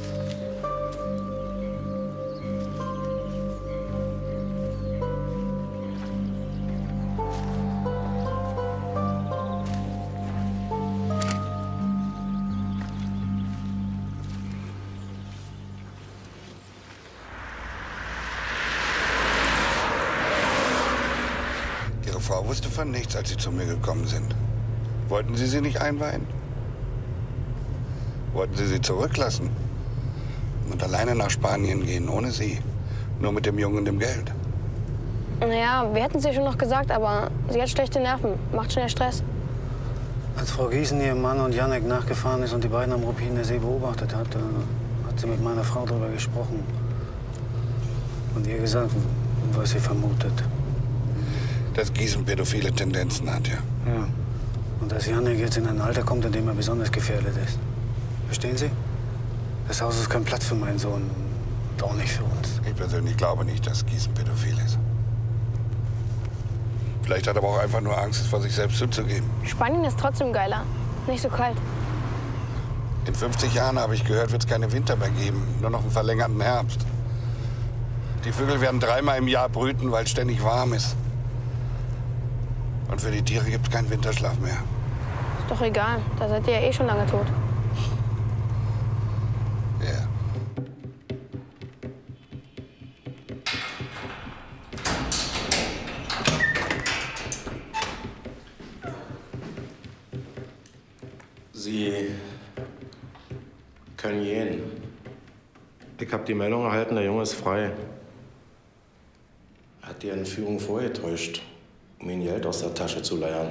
Ihre Frau wusste von nichts, als Sie zu mir gekommen sind. Wollten Sie sie nicht einweihen? Wollten Sie sie zurücklassen und alleine nach Spanien gehen, ohne Sie? Nur mit dem Jungen und dem Geld? Naja, wir hätten es ihr schon noch gesagt, aber sie hat schlechte Nerven, macht schnell Stress. Als Frau Giesen ihrem Mann und Janek nachgefahren ist und die beiden am Ruppiner See beobachtet hat, da hat sie mit meiner Frau darüber gesprochen. Und ihr gesagt, was sie vermutet. Dass Giesen pädophile Tendenzen hat, ja. Ja. Und dass Janek jetzt in ein Alter kommt, in dem er besonders gefährdet ist. Verstehen Sie? Das Haus ist kein Platz für meinen Sohn. Und auch nicht für uns. Ich persönlich glaube nicht, dass Giesen pädophil ist. Vielleicht hat er aber auch einfach nur Angst, es vor sich selbst zuzugeben. Spanien ist trotzdem geiler. Nicht so kalt. In fünfzig Jahren, habe ich gehört, wird es keine Winter mehr geben. Nur noch einen verlängerten Herbst. Die Vögel werden dreimal im Jahr brüten, weil es ständig warm ist. Und für die Tiere gibt es keinen Winterschlaf mehr. Ist doch egal. Da seid ihr ja eh schon lange tot. Ja. Sie können gehen. Ich habe die Meldung erhalten, der Junge ist frei. Er hat die Entführung vorgetäuscht, um ihm Geld aus der Tasche zu leiern.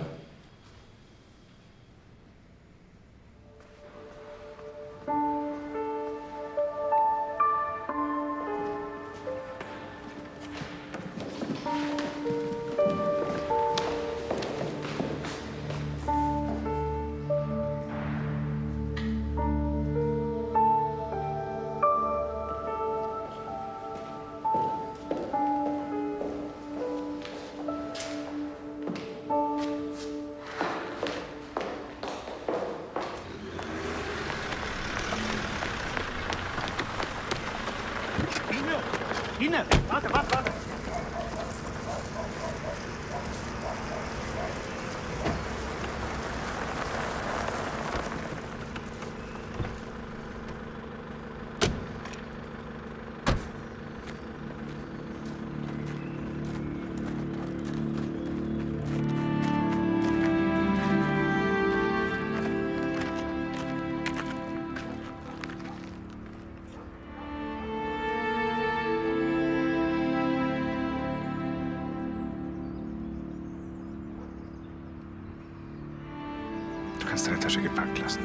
Ine, warte, warte, warte. Du kannst deine Tasche gepackt lassen.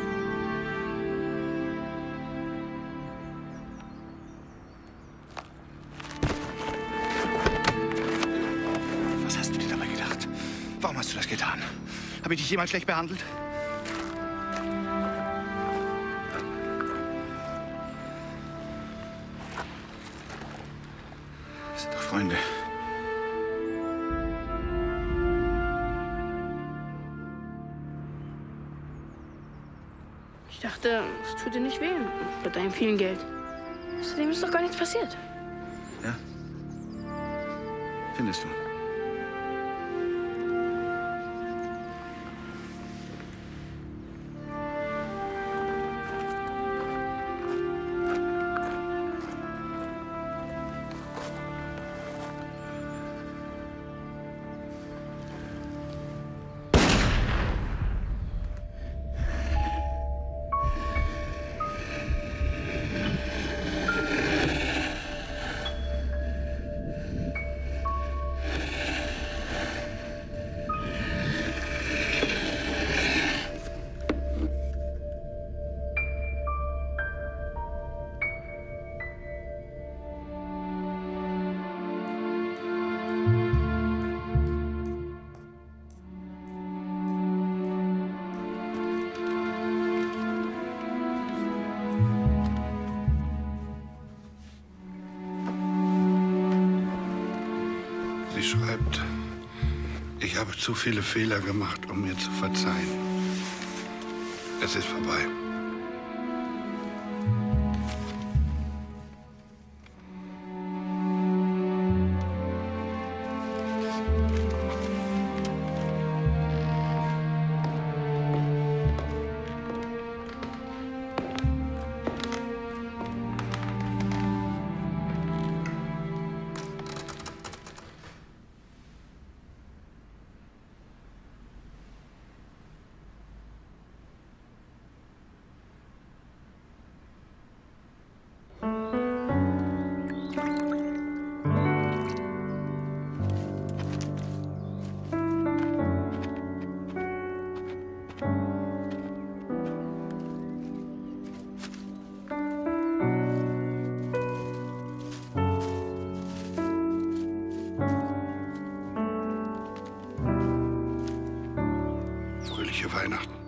Was hast du dir dabei gedacht? Warum hast du das getan? Habe ich dich jemals schlecht behandelt? Wir sind doch Freunde. Ich dachte, es tut dir nicht weh mit deinem vielen Geld. Außerdem ist doch gar nichts passiert. Ja? Findest du? Sie schreibt, ich habe zu viele Fehler gemacht, um mir zu verzeihen. Es ist vorbei. fröhliche Weihnachten.